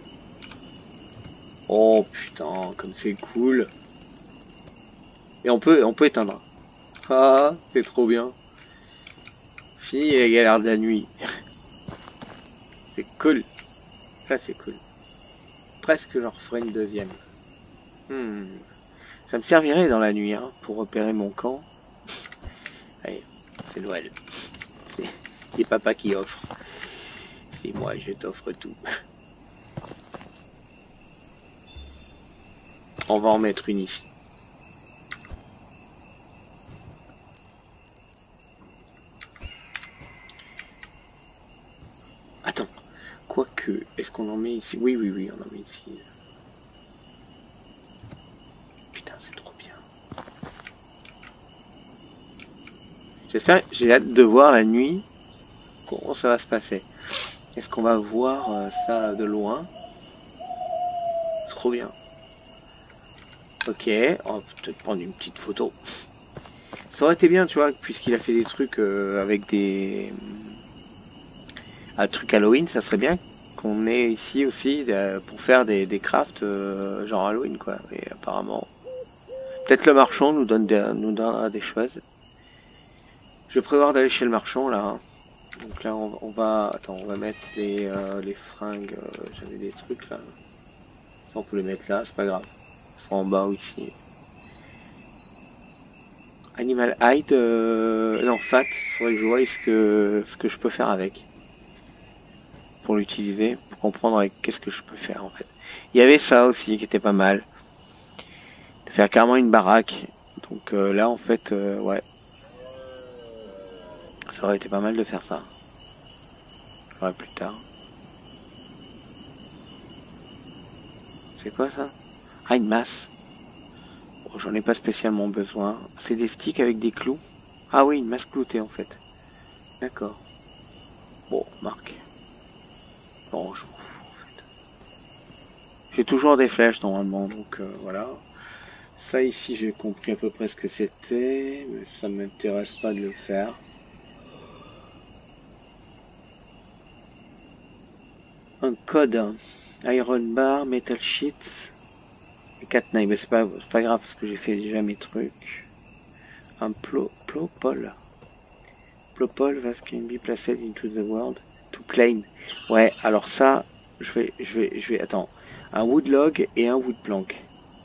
Oh, putain, comme c'est cool. Et on peut, on peut éteindre. Ah, c'est trop bien. Fini les galères de la nuit. C'est cool. Ça, c'est cool. Presque, j'en referai une deuxième. Hmm. Ça me servirait dans la nuit, hein, pour repérer mon camp. Allez, c'est Noël. C'est les papas qui offrent. C'est moi, je t'offre tout. On va en mettre une ici. Attends, quoique, est-ce qu'on en met ici? Oui, oui, oui, on en met ici. Putain, c'est trop bien. J'espère, j'ai hâte de voir la nuit comment ça va se passer. Est-ce qu'on va voir euh, ça de loin? trop bien. Ok, on va peut-être prendre une petite photo. Ça aurait été bien, tu vois, puisqu'il a fait des trucs euh, avec des... Un truc Halloween, ça serait bien qu'on ait ici aussi euh, pour faire des, des crafts euh, genre Halloween, quoi. Et apparemment... Peut-être le marchand nous, donne des, nous donnera des choses. Je vais prévoir d'aller chez le marchand, là. Hein. Donc là, on, on va... Attends, on va mettre les, euh, les fringues. Euh, J'avais des trucs, là. Ça, on peut les mettre là, c'est pas grave. Soit en bas ou ici. Animal hide, euh, non fat, il faudrait que je voie ce que, ce que je peux faire avec. Pour l'utiliser, pour comprendre avec qu'est-ce que je peux faire en fait. Il y avait ça aussi qui était pas mal. De faire carrément une baraque. Donc euh, là en fait, euh, ouais. Ça aurait été pas mal de faire ça. Je ferai plus tard. C'est quoi ça? Ah, une masse. Bon, j'en ai pas spécialement besoin. C'est des sticks avec des clous. Ah oui, une masse cloutée en fait. D'accord. Bon, marque. Bon, je m'en fous en fait. J'ai toujours des flèches normalement, donc euh, voilà. Ça ici, j'ai compris à peu près ce que c'était, mais ça m'intéresse pas de le faire. Un code. Iron bar, metal sheets. quatre nine, mais c'est pas, pas grave parce que j'ai fait déjà mes trucs. Un plo, plopole. Plopole was can be placed into the world to claim. Ouais, alors ça, je vais, je vais, je vais, attends. Un wood log et un wood plank.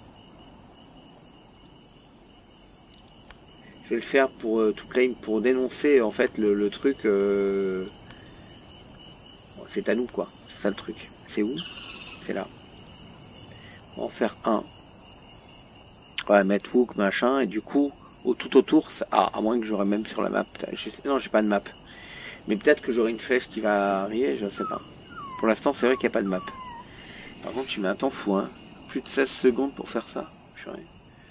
Je vais le faire pour euh, to claim, pour dénoncer en fait le, le truc. Euh... Bon, c'est à nous quoi, c'est ça le truc. C'est où? C'est là. On va en faire un. Ouais, mettre hook, machin, et du coup, au, tout autour, ça... ah, à moins que j'aurais même sur la map. Je sais... Non, j'ai pas de map. Mais peut-être que j'aurai une flèche qui va arriver, je sais pas. Pour l'instant, c'est vrai qu'il n'y a pas de map. Par contre, tu mets un temps fou, hein. Plus de seize secondes pour faire ça. Purée.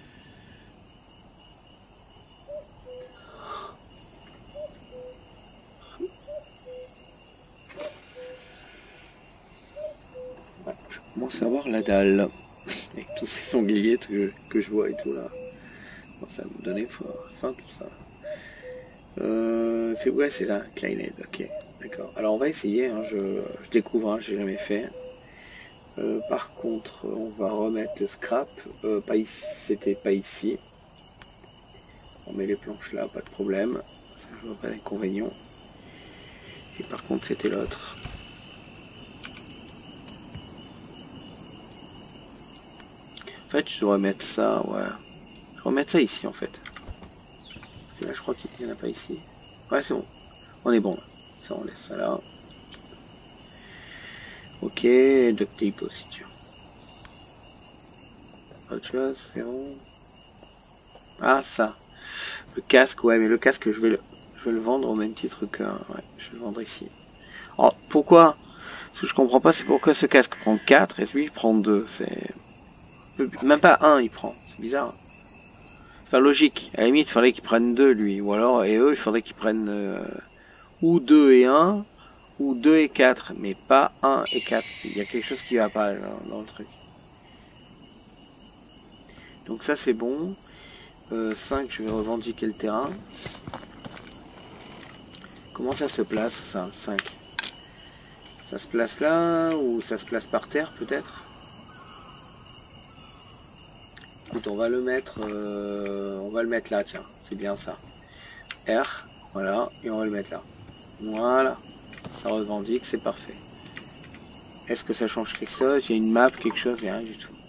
Ouais, je commence à voir la dalle. Avec tous ces sangliers que, que je vois et tout là. Bon, ça va me donner faim tout ça. Euh, c'est ouais, c'est là, Kleinhead, ok. D'accord. Alors on va essayer, hein, je, je découvre, hein, j'ai jamais fait. Euh, par contre, on va remettre le scrap. Euh, pas ici, c'était pas ici. On met les planches là, pas de problème. Ça, je vois pas d'inconvénient. Et par contre, c'était l'autre. En fait, je devrais mettre ça, ouais. Je vais remettre ça ici en fait. Parce que là, je crois qu'il n'y en a pas ici. Ouais, c'est bon. On est bon là. Ça, on laisse ça là. Ok, duct tape aussi, tu vois. Autre chose, c'est bon. Ah, ça. Le casque, ouais, mais le casque, je vais le, je vais le vendre au même titre que... Ouais, je vais le vendre ici. Alors, pourquoi? Ce que je comprends pas, c'est pourquoi ce casque prend quatre et lui, il prend deux. C'est... Même pas un, il prend. C'est bizarre. Enfin, logique. À la limite, il faudrait qu'il prenne deux, lui. Ou alors, et eux, il faudrait qu'ils prennent... Euh, ou deux et un, ou deux et quatre, mais pas un et quatre. Il y a quelque chose qui va pas dans, dans le truc. Donc ça c'est bon. Euh, cinq, je vais revendiquer le terrain. Comment ça se place ça, cinq? Ça se place là, ou ça se place par terre peut-être? Écoute, on va le mettre, euh, on va le mettre là, tiens, c'est bien ça. R, voilà, et on va le mettre là. Voilà, ça revendique, c'est parfait. Est-ce que ça change quelque chose? Il y a une map, quelque chose, rien du tout.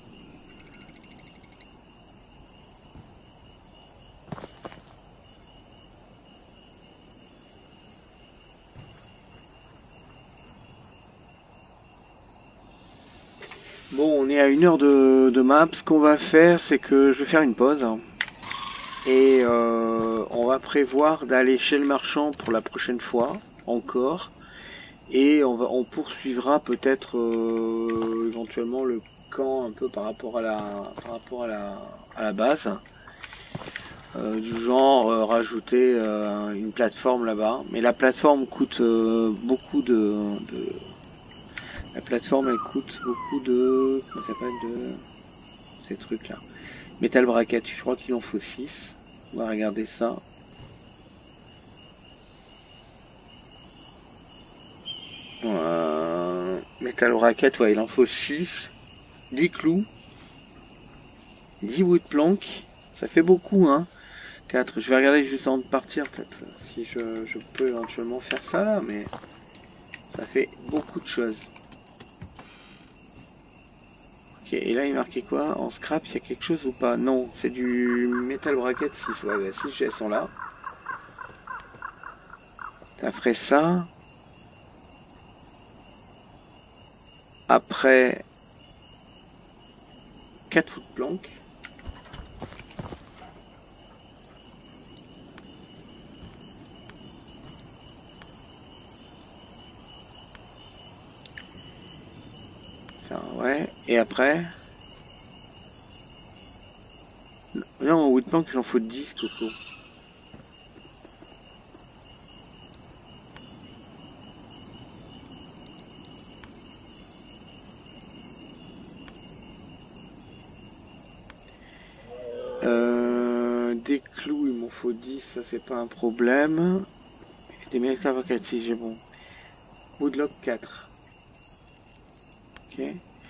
Bon, on est à une heure de, de map. Ce qu'on va faire, c'est que je vais faire une pause. Et euh, on va prévoir d'aller chez le marchand pour la prochaine fois, encore. Et on, va, on poursuivra peut-être euh, éventuellement le camp un peu par rapport à la, par rapport à la, à la base. Euh, du genre euh, rajouter euh, une plateforme là-bas. Mais la plateforme coûte euh, beaucoup de... de La plateforme, elle coûte beaucoup de... Comment ça s'appelle de... Ces trucs-là. Metal bracket, je crois qu'il en faut six. On va regarder ça. Euh... Metal bracket, ouais, il en faut six. dix clous. dix wood planks. Ça fait beaucoup, hein. quatre. Je vais regarder juste avant de partir, peut-être, si je, je peux éventuellement faire ça là, mais ça fait beaucoup de choses. Ok, et là il est marqué quoi? En scrap, il y a quelque chose ou pas? Non, c'est du metal bracket six. Ouais, bah, si elles sont là. Ça ferait ça. Après quatre wood planks. Ça, ouais. Et après... Non, en wood plank, il en faut dix, Coco. Euh, des clous, il m'en faut dix, ça c'est pas un problème. Et des metal bracket, si j'ai bon. Woodlock quatre. Ok.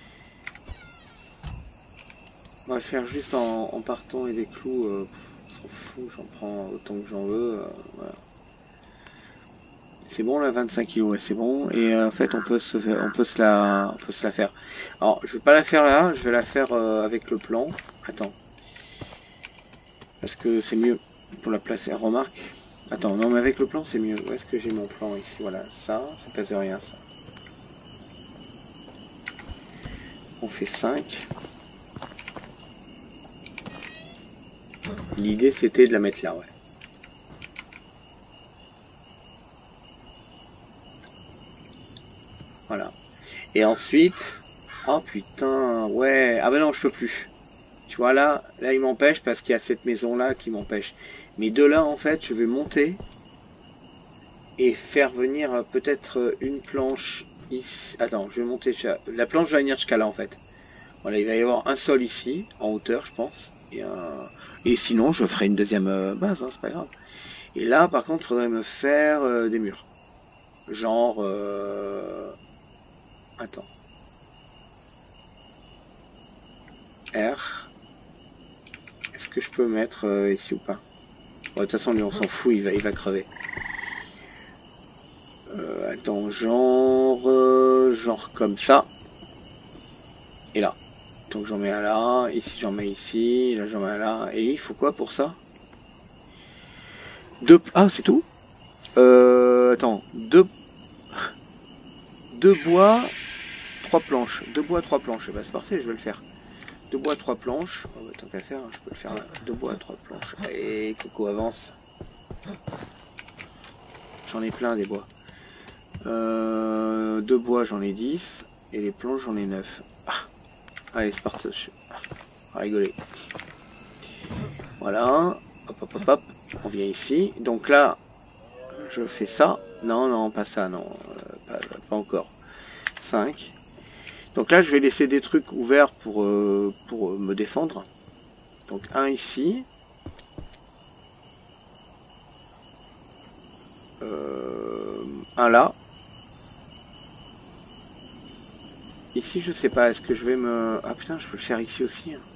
On va faire juste en, en partant et des clous. Euh, on s'en fout, j'en prends autant que j'en veux. Euh, voilà. C'est bon là, vingt-cinq kilos, ouais, c'est bon. Et euh, en fait, on peut se, on peut se la, on peut se la faire. Alors, je vais pas la faire là, je vais la faire euh, avec le plan. Attends. Parce que c'est mieux pour la placer. Remarque. Attends, non mais avec le plan c'est mieux. Où est-ce que j'ai mon plan ici? Voilà, ça, ça pèse rien ça. On fait cinq. L'idée c'était de la mettre là, ouais. Voilà. Et ensuite... Oh putain, ouais. Ah ben non, je peux plus. Tu vois là, là il m'empêche parce qu'il y a cette maison là qui m'empêche. Mais de là en fait, je vais monter et faire venir peut-être une planche ici. Attends, je vais monter. La planche va venir jusqu'à là en fait. Voilà, il va y avoir un sol ici, en hauteur, je pense. Et, un... et sinon, je ferai une deuxième base, hein, c'est pas grave. Et là, par contre, il faudrait me faire euh, des murs. Genre... Euh... Attends. R. Est-ce que je peux mettre euh, ici ou pas? Bon, de toute façon, lui, on s'en fout, il va, il va crever. Euh, attends, genre... Euh, genre comme ça. Et là. Donc j'en mets un là, ici j'en mets ici, là j'en mets un là. Et il faut quoi pour ça? Deux... Ah, c'est tout? Euh... Attends, deux... Deux bois, trois planches. Deux bois, trois planches. Bah c'est parfait, je vais le faire. Deux bois, trois planches. Oh, bah, tant qu'à faire, je peux le faire là. Deux bois, trois planches. Allez, Coco, avance. J'en ai plein des bois. Euh... Deux bois, j'en ai dix. Et les planches, j'en ai neuf. Ah. Allez, c'est parti. On va rigoler. Voilà. Hop, hop, hop, hop. On vient ici. Donc là, je fais ça. Non, non, pas ça, non. Euh, pas, pas encore. cinq. Donc là, je vais laisser des trucs ouverts pour, euh, pour me défendre. Donc un ici. Euh, un là. Ici, je sais pas. Est-ce que je vais me... Ah putain, je peux le faire ici aussi. Hein.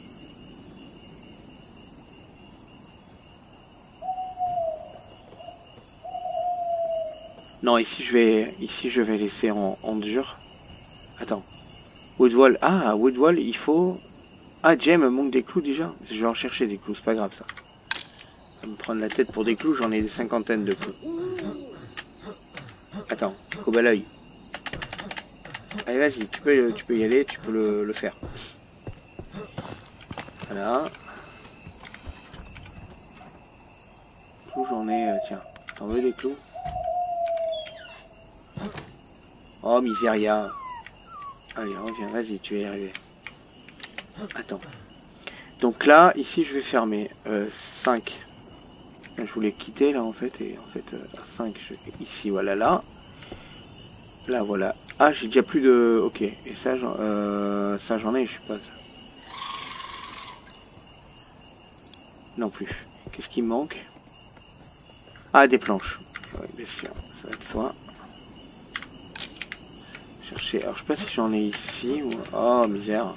Non, ici je vais, ici je vais laisser en, en dur. Attends. Woodwall. Ah, Woodwall, il faut... Ah, Jem manque des clous déjà. Je vais en chercher des clous, c'est pas grave ça. Je vais me prendre la tête pour des clous, j'en ai des cinquantaines de clous. Attends, au bel oeil. Allez, vas-y, tu peux, tu peux y aller, tu peux le, le faire. Voilà. Clous, j'en ai... Euh, tiens, t'en veux des clous? Oh, miséria. Allez, reviens, vas-y, tu vas y arriver. Attends. Donc là, ici, je vais fermer. Euh, cinq. Je voulais quitter, là, en fait. Et en fait, euh, cinq. Je... Ici, voilà, là. Là, voilà. Ah, j'ai déjà plus de... Ok, et ça, j'en euh, ça j'en ai, je suppose. Non plus. Qu'est-ce qui me manque? Ah, des planches. Ouais, bien sûr, ça va être soit. Chercher. Alors, je sais pas si j'en ai ici ou... Oh, misère.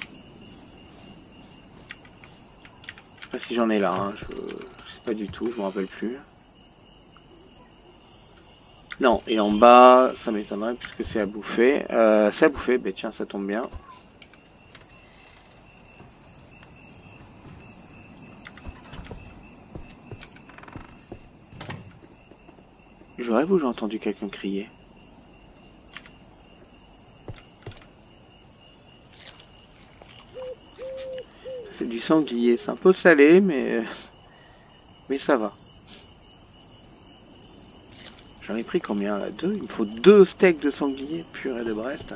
Je sais pas si j'en ai là, hein. je... je sais pas du tout, je me rappelle plus. Non, et en bas, ça m'étonnerait puisque c'est à bouffer. Euh, c'est à bouffer, ben tiens, ça tombe bien. Je rêve ou j'ai entendu quelqu'un crier? C'est du sanglier, c'est un peu salé, mais mais ça va. J'en ai pris combien là? Deux? Il me faut deux steaks de sanglier, purée de Brest.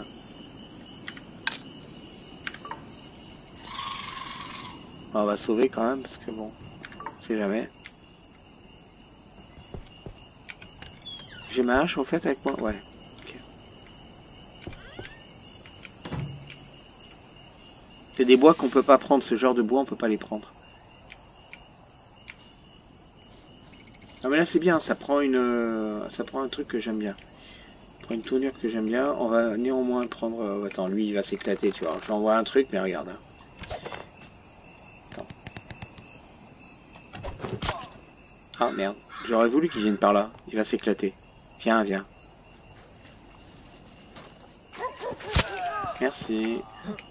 On va sauver quand même, parce que bon, c'est jamais. J'ai ma hache en fait avec moi? Ouais. Okay. C'est des bois qu'on peut pas prendre, ce genre de bois on peut pas les prendre. Non mais là c'est bien, ça prend une, euh, ça prend un truc que j'aime bien. Ça prend une tournure que j'aime bien. On va néanmoins prendre. Euh, attends, lui il va s'éclater, tu vois. Je lui envoie un truc, mais regarde. Attends. Ah merde, j'aurais voulu qu'il vienne par là. Il va s'éclater. Viens, viens. Merci.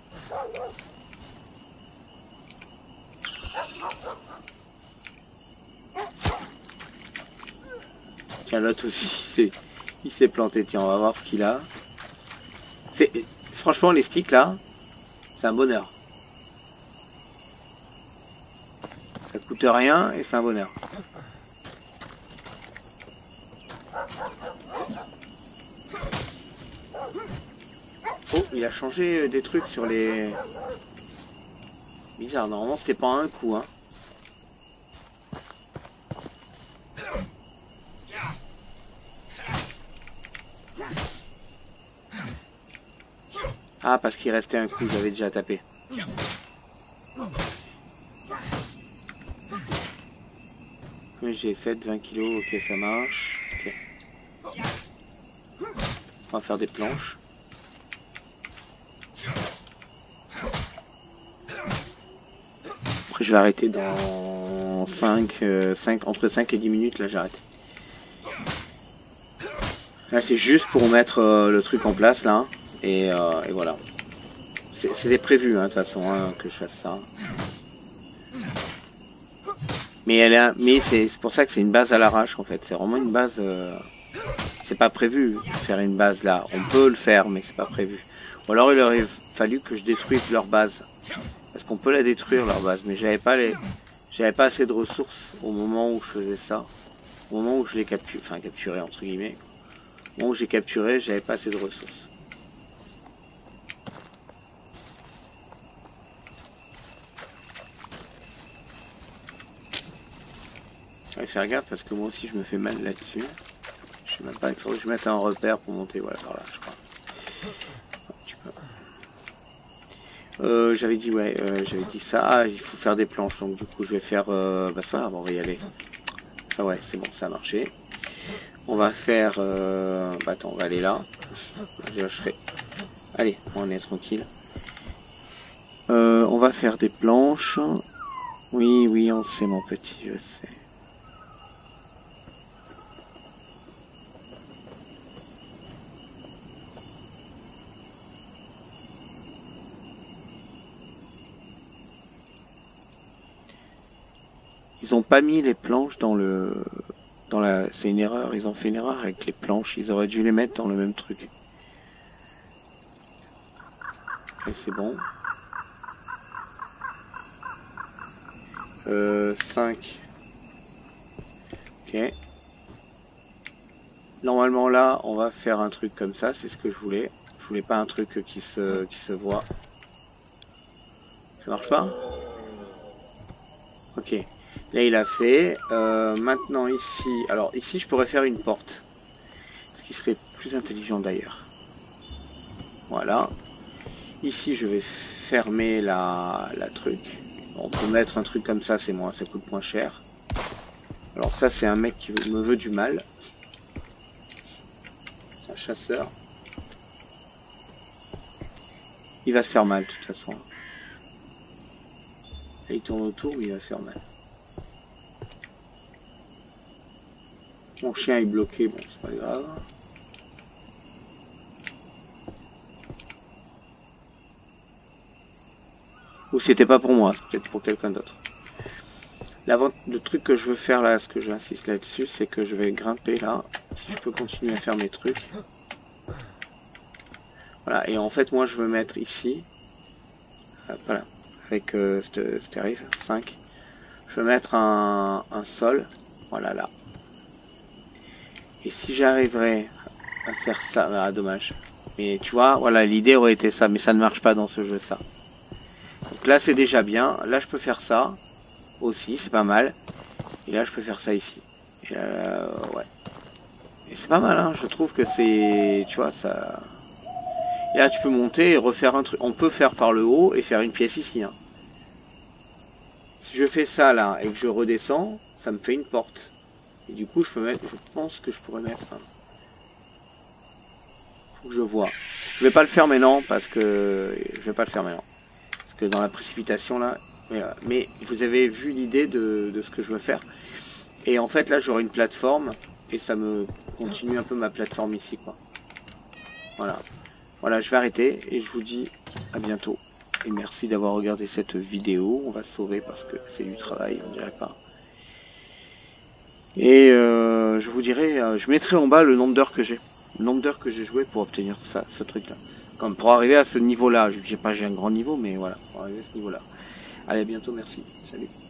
Tiens, l'autre aussi, il s'est planté. Tiens, on va voir ce qu'il a. C'est franchement les sticks là, c'est un bonheur. Ça coûte rien et c'est un bonheur. Oh, il a changé des trucs sur les... Bizarre, normalement c'était pas un coup, hein. Ah, parce qu'il restait un coup, j'avais déjà tapé. J'ai sept, vingt kilos, ok ça marche. Okay. On va faire des planches. Après je vais arrêter dans cinq, euh, cinq, entre cinq et dix minutes, là j'arrête. Là c'est juste pour mettre euh, le truc en place là. Et, euh, et voilà. C'était prévu hein, de toute façon hein, que je fasse ça. Mais elle a, mais c'est pour ça que c'est une base à l'arrache en fait. C'est vraiment une base. Euh, c'est pas prévu de faire une base là. On peut le faire, mais c'est pas prévu. Ou alors il aurait fallu que je détruise leur base, parce qu'on peut la détruire leur base. Mais j'avais pas les, j'avais pas assez de ressources au moment où je faisais ça. Au moment où je l'ai capturé, enfin capturé entre guillemets. Au moment où j'ai capturé, j'avais pas assez de ressources. Je vais faire gaffe parce que moi aussi je me fais mal là-dessus. Je sais même pas, il faudrait que je mette un repère pour monter, voilà, par là, je crois. Euh, j'avais dit, ouais, euh, j'avais dit ça, ah, il faut faire des planches, donc du coup je vais faire, euh, bah ça, on va y aller. Ah ouais, c'est bon, ça a marché. On va faire, euh, bah attends, on va aller là. Je ferai... Allez, on est tranquille. Euh, on va faire des planches. Oui, oui, on sait mon petit, je sais. Ils ont pas mis les planches dans le... Dans la... C'est une erreur, ils ont fait une erreur avec les planches, ils auraient dû les mettre dans le même truc. Et c'est bon. Euh, cinq. Ok. Normalement là, on va faire un truc comme ça, c'est ce que je voulais. Je voulais pas un truc qui se, qui se voit. Ça marche pas? Ok. Là il a fait. Euh, maintenant ici, alors ici je pourrais faire une porte. Ce qui serait plus intelligent d'ailleurs. Voilà. Ici, je vais fermer la, la truc. On peut mettre un truc comme ça, c'est moins, ça coûte moins cher. Alors ça, c'est un mec qui me veut du mal. C'est un chasseur. Il va se faire mal, de toute façon. Et il tourne autour, mais il va se faire mal. Mon chien est bloqué, bon, c'est pas grave. Ou c'était pas pour moi, c'est peut-être pour quelqu'un d'autre. Le truc que je veux faire là, ce que j'insiste là-dessus, c'est que je vais grimper là. Si je peux continuer à faire mes trucs. Voilà, et en fait, moi je veux mettre ici. Voilà, avec euh, ce tarif cinq. Je veux mettre un, un sol. Voilà là. Et si j'arriverais à faire ça, ah, dommage. Mais tu vois, voilà, l'idée aurait été ça, mais ça ne marche pas dans ce jeu, ça. Donc là, c'est déjà bien. Là, je peux faire ça aussi, c'est pas mal. Et là, je peux faire ça ici. Et là, euh, ouais. Et c'est pas mal, hein. Je trouve que c'est, tu vois, ça. Et là, tu peux monter et refaire un truc. On peut faire par le haut et faire une pièce ici, hein. Si je fais ça là et que je redescends, ça me fait une porte. Et du coup, je peux mettre, je pense que je pourrais mettre. Un... Faut que je vois. Je vais pas le faire maintenant parce que je vais pas le faire maintenant. Parce que dans la précipitation là, mais, euh, mais vous avez vu l'idée de, de ce que je veux faire. Et en fait là, j'aurai une plateforme et ça me continue un peu ma plateforme ici, quoi. Voilà. Voilà, je vais arrêter et je vous dis à bientôt. Et merci d'avoir regardé cette vidéo. On va se sauver parce que c'est du travail, on dirait pas. Et euh, je vous dirai, euh, je mettrai en bas le nombre d'heures que j'ai. Le nombre d'heures que j'ai joué pour obtenir ça, ce truc-là. Comme pour arriver à ce niveau-là. Je ne dis pas j'ai un grand niveau, mais voilà, pour arriver à ce niveau-là. Allez, à bientôt, merci. Salut.